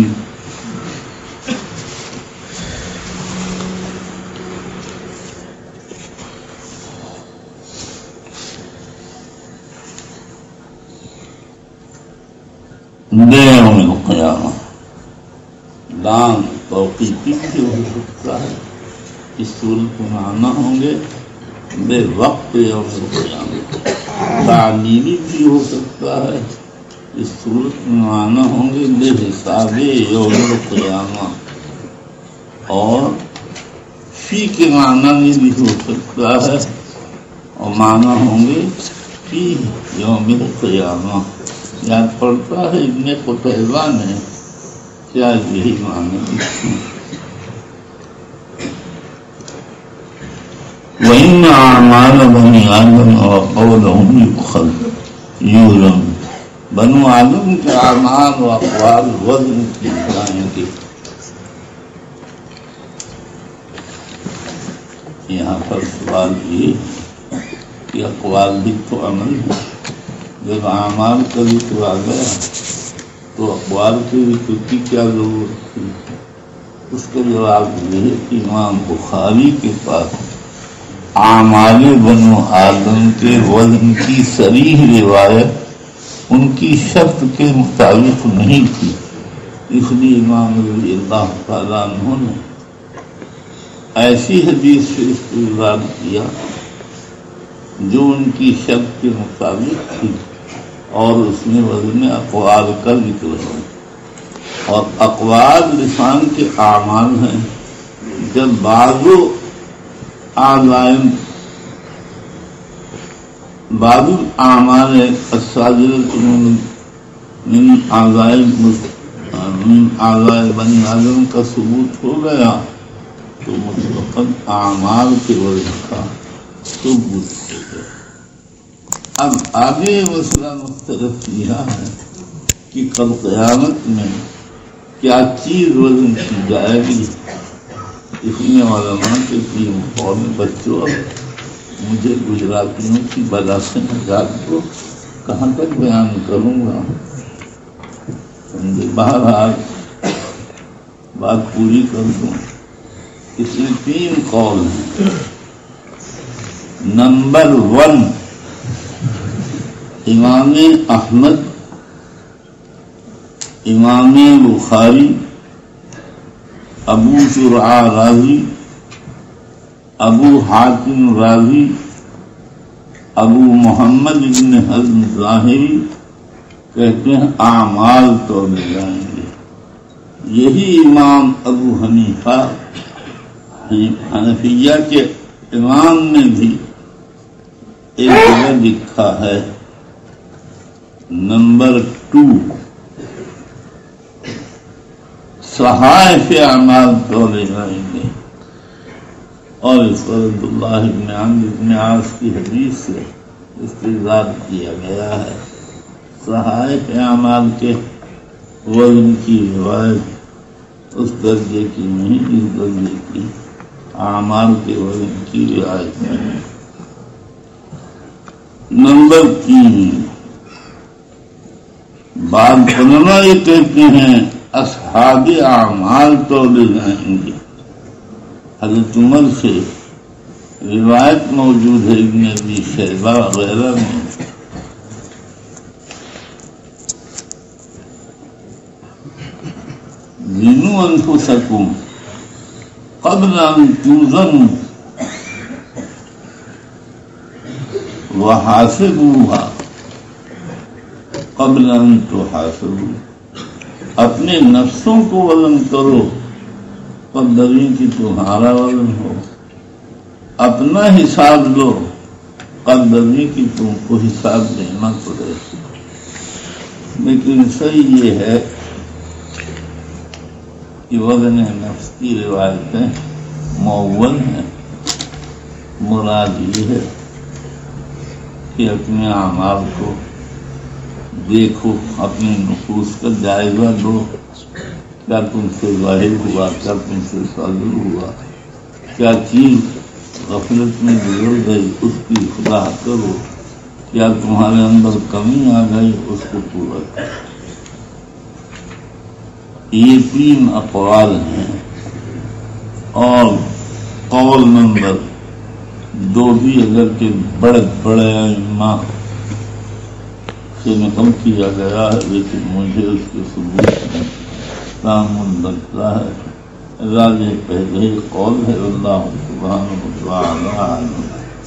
یوم القیامہ دان توقیفی بھی ہو سکتا ہے، اس صورت میں آنا ہوں گے بے وقت یوم القیامہ. تعلیمی بھی ہو سکتا ہے، اس صورت میں آنا ہوں گے بے حساب یوم القیامہ. اور فی کے معنی میں بھی ہو سکتا ہے اور معنی ہوں گے فی یوم القیامہ. یاد پڑتا ہے ابن قتیبہ نے کیا یہی معنی لکھی. وَإِنَّ أَعْمَالَ بَنِي آدَمَ وَقَوْلَهُمْ يُعْلَمُ. بنو آدم کے اعمال و اقوال وزن کی جائیں گے. یہاں پر سوال یہ کہ اقوال بھی تو عمل ہے. جب اعمال کا ذکر آ گیا تو اقوال کے ذکر کی کیا ضرورت تھی؟ اس کا جواب یہ ہے کہ امام بخاری کے پاس اعمال بنو آدم کے وزن کی صریح روایت ان کی شرط کے مطابق نہیں تھی. اس لیے امام رضی اللہ تعالیٰ عنہ نے ایسی حدیث سے استدلال کیا جو ان کی شرط کے مطابق تھی، اور اس میں وزن اقوال کا ذکر ہے. اور اقوال لسان کے اعمال ہیں. جب بعض اعمال الصادرۃ من اعضاء بنی آدم کا ثبوت ہو گیا تو مطلقاً اعمال کے وزن کا ثبوت ہو گیا. اب آگے مسئلہ مختلف یہ ہے کہ کل قیامت میں کیا چیز وزن کی جائے گی. اس میں علماء کے تین قول. بچوں مجھے گجراتیوں کی بلا سے نجات کو کہاں تک بیان کروں گا. بہرحال بات پوری کر دوں. اس میں تین قول ہیں. نمبر 1 امام احمد، امام بخاری، ابو زرعہ رازی، ابو حاتم رازی، ابو محمد ابن حزم ظاہری کہتے ہیں اعمال تولے جائیں گے. یہی امام ابو حنیفہ حنفیہ کے امام نے بھی ایک جگہ لکھا ہے. نمبر 2 صحائف اعمال تولے جائیں گے. اور اس پر عبداللہ بن عمرو بن عاص کی حدیث سے استدلال کیا گیا ہے. صحائف اعمال کے وزن کی روایت اس درجے کی نہیں جس درجے کی اعمال کے وزن کی روایت نہیں. نمبر 3 بعض علماء یہ کہتے ہیں اصحاب اعمال تو لے جائیں گے. حضرت عمر سے روایت موجود ہے ابن ابی شیبہ وغیرہ میں زنوا انفسکم قبل ان توزنوا وحاسبوها قبل ان تحاسبوا. اپنے نفسوں کو وزن کرو قبل کہ تمہارا وزن ہو. اپنا حساب لو قبل کہ تم کو حساب دینا پڑے. لیکن صحیح یہ ہے کہ وزن نفس کی روایتیں معول ہیں. مراد یہ ہے کہ اپنے اعمال کو دیکھو، اپنے نفوس کا جائزہ لو. کیا تم سے ظاہر ہوا، کیا تم سے صادر ہوا، کیا چیز غفلت میں گزر گئی اس کی اصلاح کرو، کیا تمہارے اندر کمی آ گئی اس کو پورا کرو. یہ 3 اقوال ہیں اور قول نمبر 2 بھی اگر کہ بڑے بڑے ائمہ سے نقل کیا گیا ہے، لیکن مجھے اس کے ثبوت میں تعامل لگتا ہے. راجح پہلے ہی قول ہے. اللہ سبحانہ وتعالی عالم.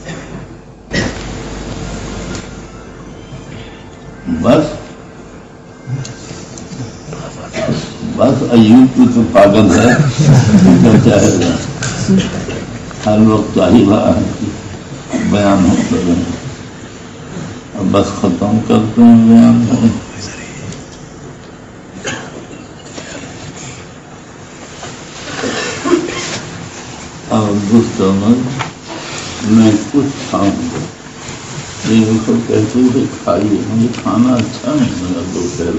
بس ایوب کی تو پاگل ہے، کیا چاہے گا، ہر وقت چاہیے بیان ہوتا رہے. اب بس ختم کرتے ہیں بیان ہے. اور دوسرا میں کچھ کھاؤں گا. یہ کو کہتے ہوئے کھائیے، مجھے کھانا اچھا نہیں لگا. دوپہر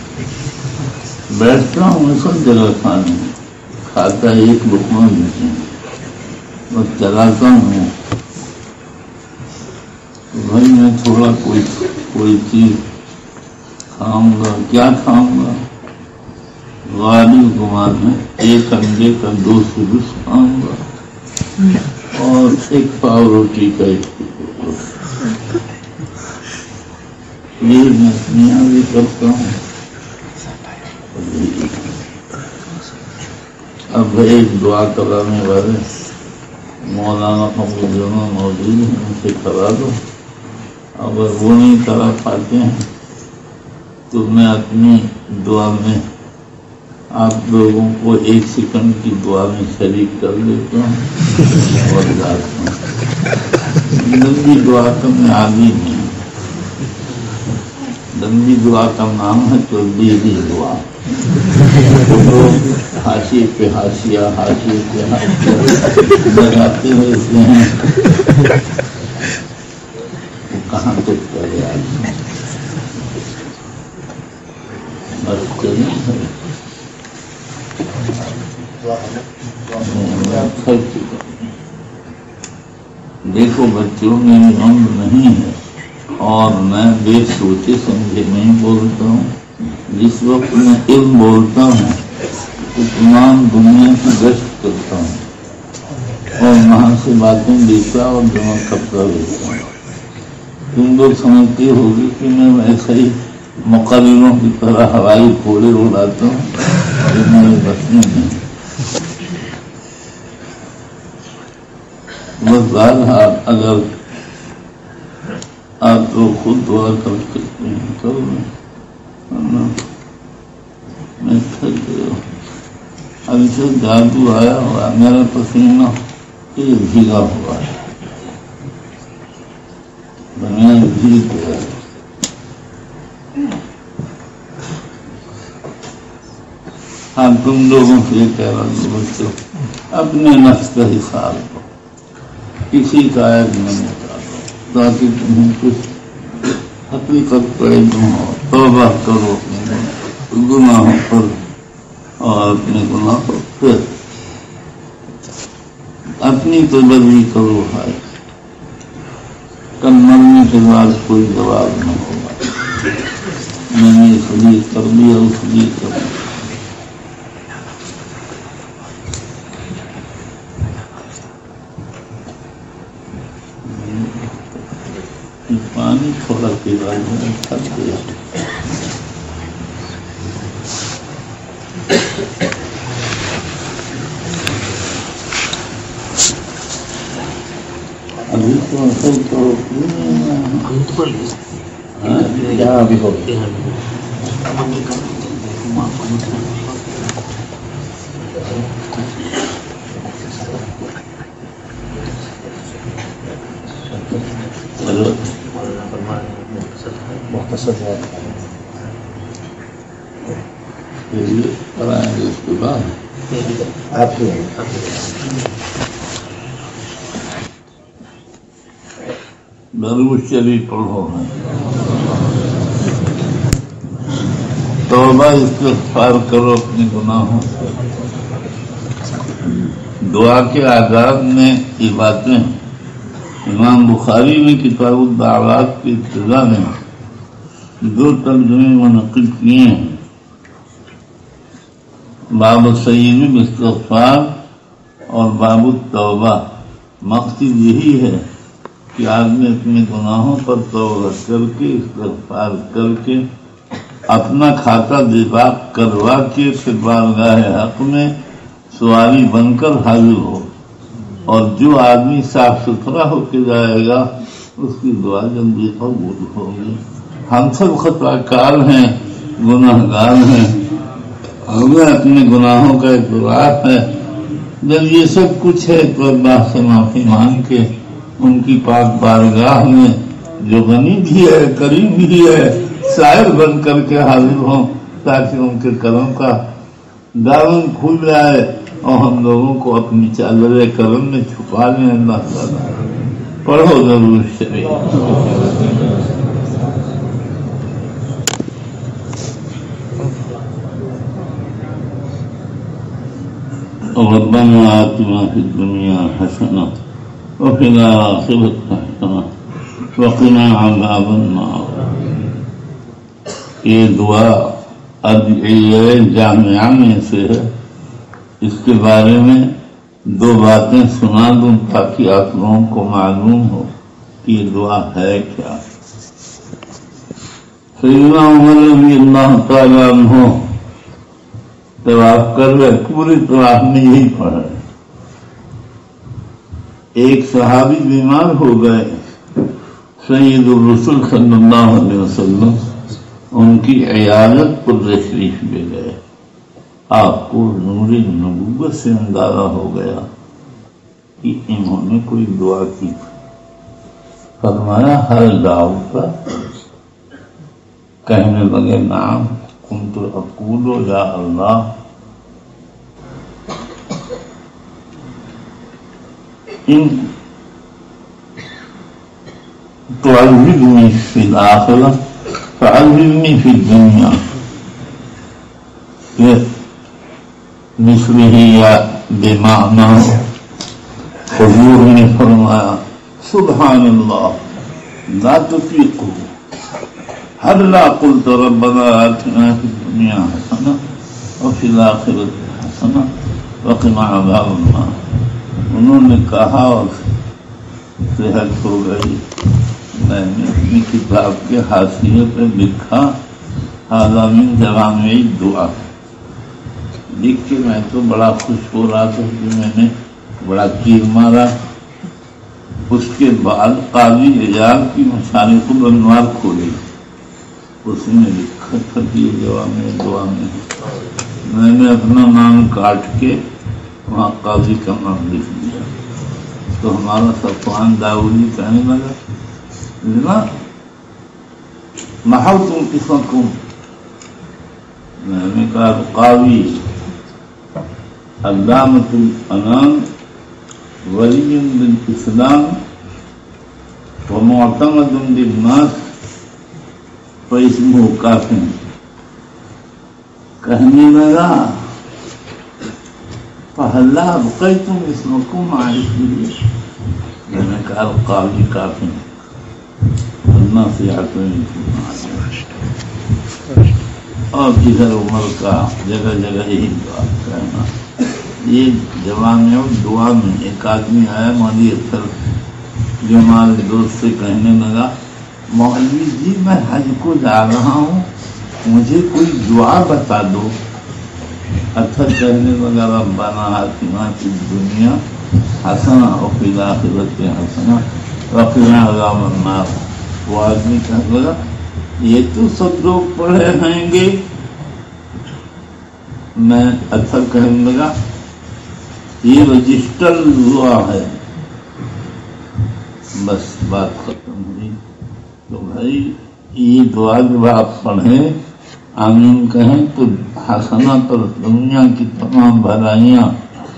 بیٹھتا ہوں میں سب جگہ کھانے کھاتا ایک لقمہ نہیں بس چلاتا ہوں. بھائی میں تھوڑا کوئی چیز کھاؤں گا. کیا کھاؤں گا؟ غالب گمان میں 1 انڈے کا 2 سدس کھاؤں گا اور 1 پاؤ روٹی کا 1 ٹکڑا. یہ میں میاں بھی کرتا ہوں. اب ایک دعا کرانے والے مولانا قمر جمع موجود ہیں، ان سے کرا دو. اگر وہ نہیں کرا پاتے ہیں تو میں اپنی دعا میں آپ لوگوں کو 1 سیکنڈ کی دعا میں شریک کر دیتا ہوں اور جاتا ہوں. لمبی دعا کا میں عادی نہیں. لمبی دعا کا نام ہے تبلیغی دعا. حاشیے پہ حاشیہ لگاتے ہوئے ہیں. وہ کہاں تک کرے آدمی. بس چلیں دیکھو بچوں میں عمر نہیں ہے اور میں بے سوچے سمجھے نہیں بولتا ہوں. جس وقت میں علم بولتا ہوں تو تمام دنیا کی گشت کرتا ہوں اور وہاں سے باتیں لیتا اور جمع کرتا رہتا ہوں. تم لوگ سمجھتے ہوگی کہ میں ویسے ہی مقرروں کی طرح ہوائی گھوڑے اڑاتا ہوں. میرے بس میں نہیں. بس بہرحال اگر آپ لوگ خود دعا کر سکتے ہیں تو میں تھک گیا. ابھی سے جادو آیا ہوا میرا پسینہ یہ بھیگا ہوا ہے. میں بھیگ گیا. ہاں تم لوگوں سے یہ کہہ رہا ہوں بچوں اپنے نفس کا حساب دو. کسی کا عیب نہیں نکالو تاکہ تمہیں کچھ حقیقت پیدا ہو. توبہ کرو اپنے گناہوں پر اور اپنے گناہوں پر اپنی تبرئیح کرو. ہے کل مرنے کے بعد کوئی جواب نہ ہوگا. میں نے اس لیے کر دیا اس لیے کر دیا. پانی تھوڑا پیلا ہے تھک گیا. ابھی تو اصل تو یہاں ابھی ہو گیا. مختصر ہے کرائیں گے اس کے بعد. آپ ہی درود شریف پڑھو. توبہ استغفار کرو اپنے گناہوں سے. دعا کے آداب میں یہ باتیں امام بخاری نے کتاب الدعوات کی ابتدا میں دو ترجمے منعقد کیے ہیں. باب سید الاستغفار اور باب التوبہ. مقصد یہی ہے کہ آدمی اپنے گناہوں پر توبہ کر کے استغفار کر کے اپنا کھاتا دفاع کروا کے پھر بارگاہ حق میں سواری بن کر حاضر ہو. اور جو آدمی صاف ستھرا ہو کے جائے گا اس کی دعا جلدی قبول ہوگی. ہم سب خطا کار ہیں, گناہ گار ہیں, ہمیں اپنے گناہوں کا اعتراف ہے. جب یہ سب کچھ ہے تو اللہ سے معافی مانگ کے ان کی پاک بارگاہ میں جو غنی بھی ہے کریم بھی ہے سائر بن کر کے حاضر ہوں تاکہ ان کے کرم کا دامن کھل جائے اور ہم لوگوں کو اپنی چادر کرم میں چھپا لیں. اللہ تعالیٰ پڑھو درود شریف. ربنا آتنا في الدنيا حسنة وفي الآخرة حسنة وقنا عذاب النار. یہ دعا ادعیہ جامعہ میں سے ہے. اس کے بارے میں دو باتیں سنا دوں تاکہ آپ لوگوں کو معلوم ہو کہ یہ دعا ہے کیا. سیدنا عمر رضی اللہ تعالیٰ عنہ طواف کر رہے, پوری طواف میں یہی پڑھا. ایک صحابی بیمار ہو گئے, سید الرسول صلی اللہ علیہ وسلم ان کی عیادت پر تشریف لے گئے. آپ کو نور نبوت سے اندازہ ہو گیا کہ انہوں نے کوئی دعا کی. فرمایا ہر دعو کا. کہنے لگے نام کنت اقول یا اللہ ان تعذبنی فی الآخرہ فعذبنی فی الدنیا. مثلہ یا بمعنی. حضور نے فرمایا سبحان اللہ لا تطیقہ هل لا قلت ربنا آتنا في الدنيا حسنة وفي الآخرة حسنة وقنا عذاب النار. انہوں نے کہا اور صحت ہو گئی. میں نے اپنی کتاب کے حاشیے پہ لکھا ھذا من جوامع الدعا. لکھ کے میں تو بڑا خوش ہو رہا تھا کہ میں نے بڑا تیر مارا. اس کے بعد قاضی اعجاز کی مشارق الانوار کھولی, اس میں لکھا تھا کہ یہ جوامع دعا میں. میں نے اپنا نام کاٹ کے وہاں قاضی کا نام لکھ دیا. تو ہمارا صفوان داؤدی کہنے لگا محوتم اسمکم. میں نے کہا قاضی علامۃ الانام ولی بالاسلام ومعتمد بالناس فاسمہ کافٍ. کہنے لگا فہلا ابقیتم اسمکم مع اسمہ. میں نے کہا قاضی کافٍ اللہ سے اور جدھر عمر کا جگہ جگہ یہی دعا کرنا. یہ جوامع دعا میں ایک آدمی آیا مولوی اختر جو ہمارے دوست سے کہنے لگا مولوی جی میں حج کو جا رہا ہوں مجھے کوئی دعا بتا دو. اختر کہنے لگا ربنا آتنا فی الدنیا حسنہ وفی الآخرۃ حسنہ وقنا عذاب النار. وہ آدمی کہنے لگا یہ تو سب لوگ پڑھے ہیں گے. میں اکثر کہنے لگا یہ رجسٹر دعا ہے. بس بات ختم ہوئی. تو بھائی یہ دعا جب آپ پڑھیں آمین کہیں تو حسنہ پر دنیا کی تمام بھلائیاں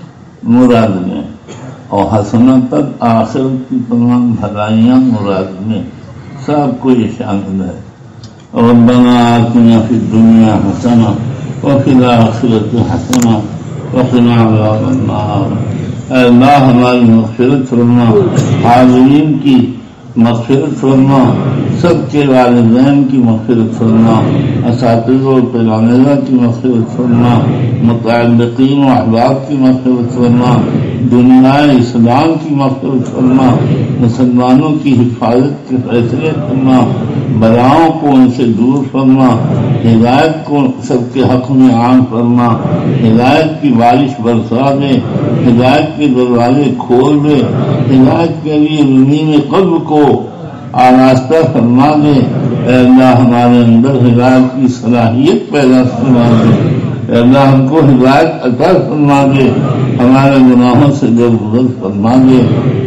مراد میں اور حسنہ پر آخرت کی تمام بھلائیاں مراد میں سب کو یہ شامل ہے. ربنا آتنا فی الدنیا حسنہ وفی الآخرۃ حسنہ وقنا عذاب النار. اے اللہ ہماری مغفرت فرما, حاضرین کی مغفرت فرما, سب کے والدین کی مغفرت فرما, اساتذہ و پیغامبروں کی مغفرت فرما, متعلقین و احباب کی مغفرت فرما, دنیا اسلام کی مغفرت فرما, مسلمانوں کی حفاظت کے فیصلے فرما, بلاؤں کو ان سے دور فرما, ہدایت کو سب کے حق میں عام فرما, ہدایت کی بارش برسا دے, ہدایت کے دروازے کھول دے, ہدایت کے لیے زمین قلب کو آراستہ فرما دے. اے اللہ ہمارے اندر ہدایت کی صلاحیت پیدا فرما دے. اے اللہ ہم کو ہدایت عطا فرما دے, ہمارے گناہوں سے درگزر فرما دے,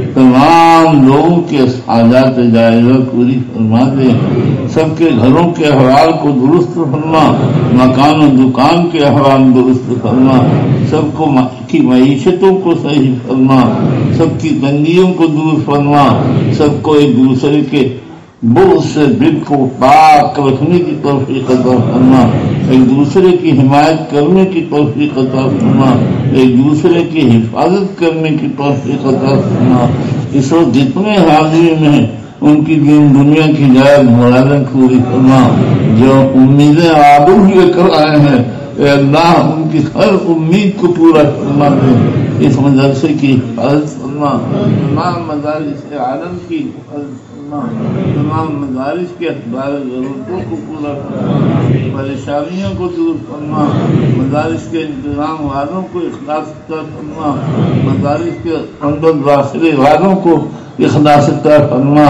تمام لوگوں کے حاجات جائزہ پوری فرما دے, سب کے گھروں کے احوال کو درست فرما, مکان و دکان کے احوال درست فرما, سب کو کی معیشتوں کو صحیح فرما, سب کی تنگیوں کو دور فرما, سب کو ایک دوسرے کے بغض سے دل کو پاک رکھنے کی توفیق عطا فرما, ایک دوسرے کی حمایت کرنے کی توفیق عطا فرما, ایک دوسرے کی حفاظت کرنے کی توفیق عطا فرما. اس وقت جتنے حاضرین ہیں ان کی دین دنیا کی جائز مرادیں پوری فرما, جو امیدیں آبر لے کر آئے ہیں اے اللہ ان کی ہر امید کو پورا فرما دے. اس مدرسے کی حفاظت فرما, تمام مدارس عالم کی حفاظت فرما, تمام مدارس کے اخبار ضرورتوں کو پورا فرما, پریشانیوں کو دور فرما, مدارس کے انتظام والوں کو اخلاص عطا فرما, مدارس کے اندر داخلے والوں کو اخلاص عطا فرما,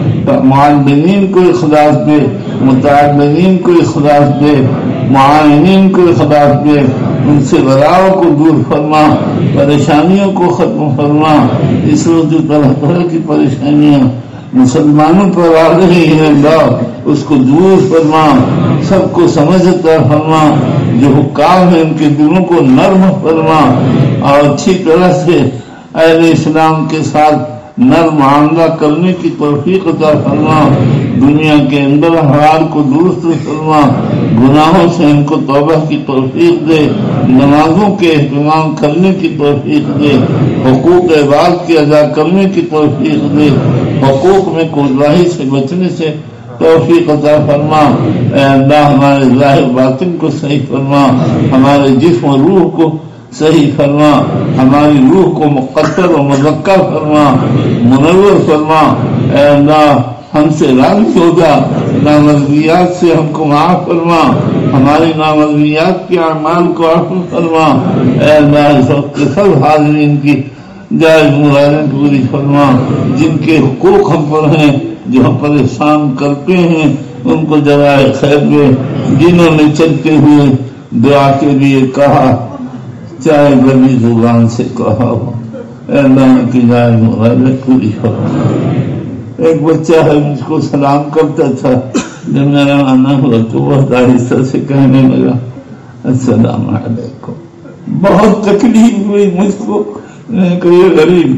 معلمین کو اخلاص دے, متعلمین کو اخلاص دے, معاونین کو اخلاص دے, ان سے بلاؤں کو دور فرما, پریشانیوں کو ختم فرما. اس روز جو طرح طرح کی پریشانیاں مسلمانوں پر آ رہی ہیں اللہ اس کو دور فرما, سب کو سمجھ عطا فرما, جو حکام ہیں ان کے دلوں کو نرم فرما اور اچھی طرح سے اہل اسلام کے ساتھ نرم معاملہ کرنے کی توفیق عطا فرما, دنیا کے اندر حال کو درست فرما, گناہوں سے ان کو توبہ کی توفیق دے, نمازوں کے اہتمام کرنے کی توفیق دے, حقوق عباد کے ادا کرنے کی توفیق دے, حقوق میں کوتاہی سے بچنے سے توفیق عطا فرما. اے اللہ ہمارے ظاہر باطن کو صحیح فرما, ہمارے جسم و روح کو صحیح فرما, ہماری روح کو مقدر و مذکر فرما, منور فرما. اے اللہ ہم سے راضی ہو جا, نامرضیات سے ہم کو معاف فرما, ہماری نامرضیات کے اعمال کو عفو فرما. اے اللہ اس وقت سب حاضرین کی جائز مرادیں پوری فرما, جن کے حقوق ہم پر ہیں, جو ہم پریشان کرتے ہیں ان کو جزائے خیر دے, جنہوں نے چلتے ہوئے دعا کے لیے کہا چاہے بڑی زبان سے کہا ہو, اے اللہ کی جائز مرادیں پوری فرما. ایک بچہ ہے مجھ کو سلام کرتا تھا, جب میرا آنا ہوا تو بہت آہستہ سے کہنے لگا السلام علیکم. بہت تکلیف ہوئی مجھ کو کہ یہ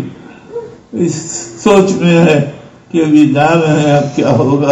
غریب اس سوچ میں ہے کہ ابھی جا رہے ہیں اب کیا ہوگا,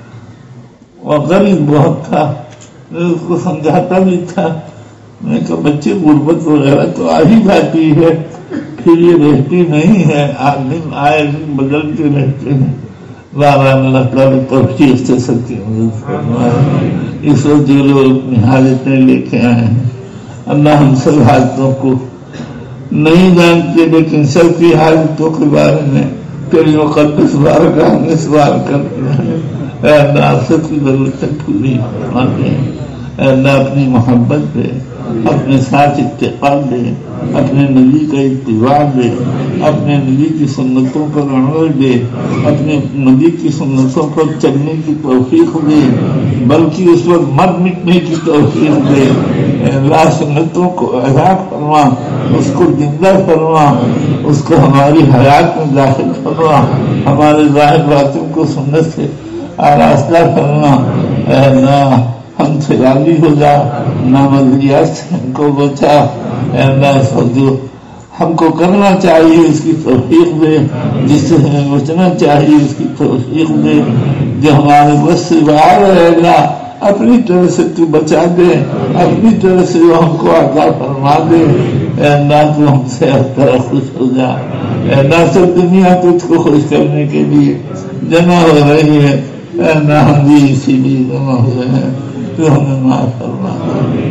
اور غریب بہت تھا. میں اس کو سمجھاتا بھی تھا, میں کہا بچے غربت وغیرہ تو آ ہی جاتی ہے, پھر یہ رہتی نہیں ہے, آدمی آئے دن بدلتے رہتے ہیں, बारह अल्लाह ताला तौफीक से सबकी मदद फरमाए। इस वक्त जो लोग अपनी हालतें लेके आए हैं, अल्लाह हम सब हालतों को नहीं जानते, लेकिन सबकी हालतों के बारे में तेरी मुक़द्दस बारगाह में सवाल करते हैं। अल्लाह सबकी ज़रूरतें पूरी फरमा दे। अल्लाह अपनी मोहब्बत दे, अपने साथ इत्तिक़ा दे, अपने नबी का इत्तिबा दे, अपने नबी की सुन्नतों पर अमल दे, अपने नबी की सुन्नतों पर चलने की तौफीक दे, बल्कि उस पर मत मिटने की तौफीक दे। अल्लाह सुन्नतों को अदा फरमा, उसको जिंदा फरमा, उसको हमारी हयात में दाखिल फरमा, हमारे ज़ाहिर बातों को सुन्नत से आरास्ता फरमा। अल्लाह हमसे राज़ी हो जा, नामर्दियात से हमको बचा। अल्लाह जो हमको करना चाहिए उसकी तौफीक दे, जिससे हमें बचना चाहिए उसकी तौफीक दे। जो हमारे बस से बाहर है अल्लाह अपनी तरह से तू बचा दे, अपनी तरह से वो हमको अता फरमा दे। अल्लाह तू हमसे हर तरह खुश हो जा। अल्लाह सब दुनिया तुझको खुश करने के लिए जमा हो रही है। अल्लाह हम भी इसीलिए जमा हुए हैं, तो हमें माफ फरमा दे।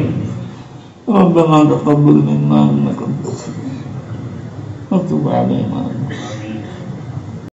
रब्बना तक़ब्बल मिन्ना इन्नका अंतस समीउल अलीम व तुब अलैना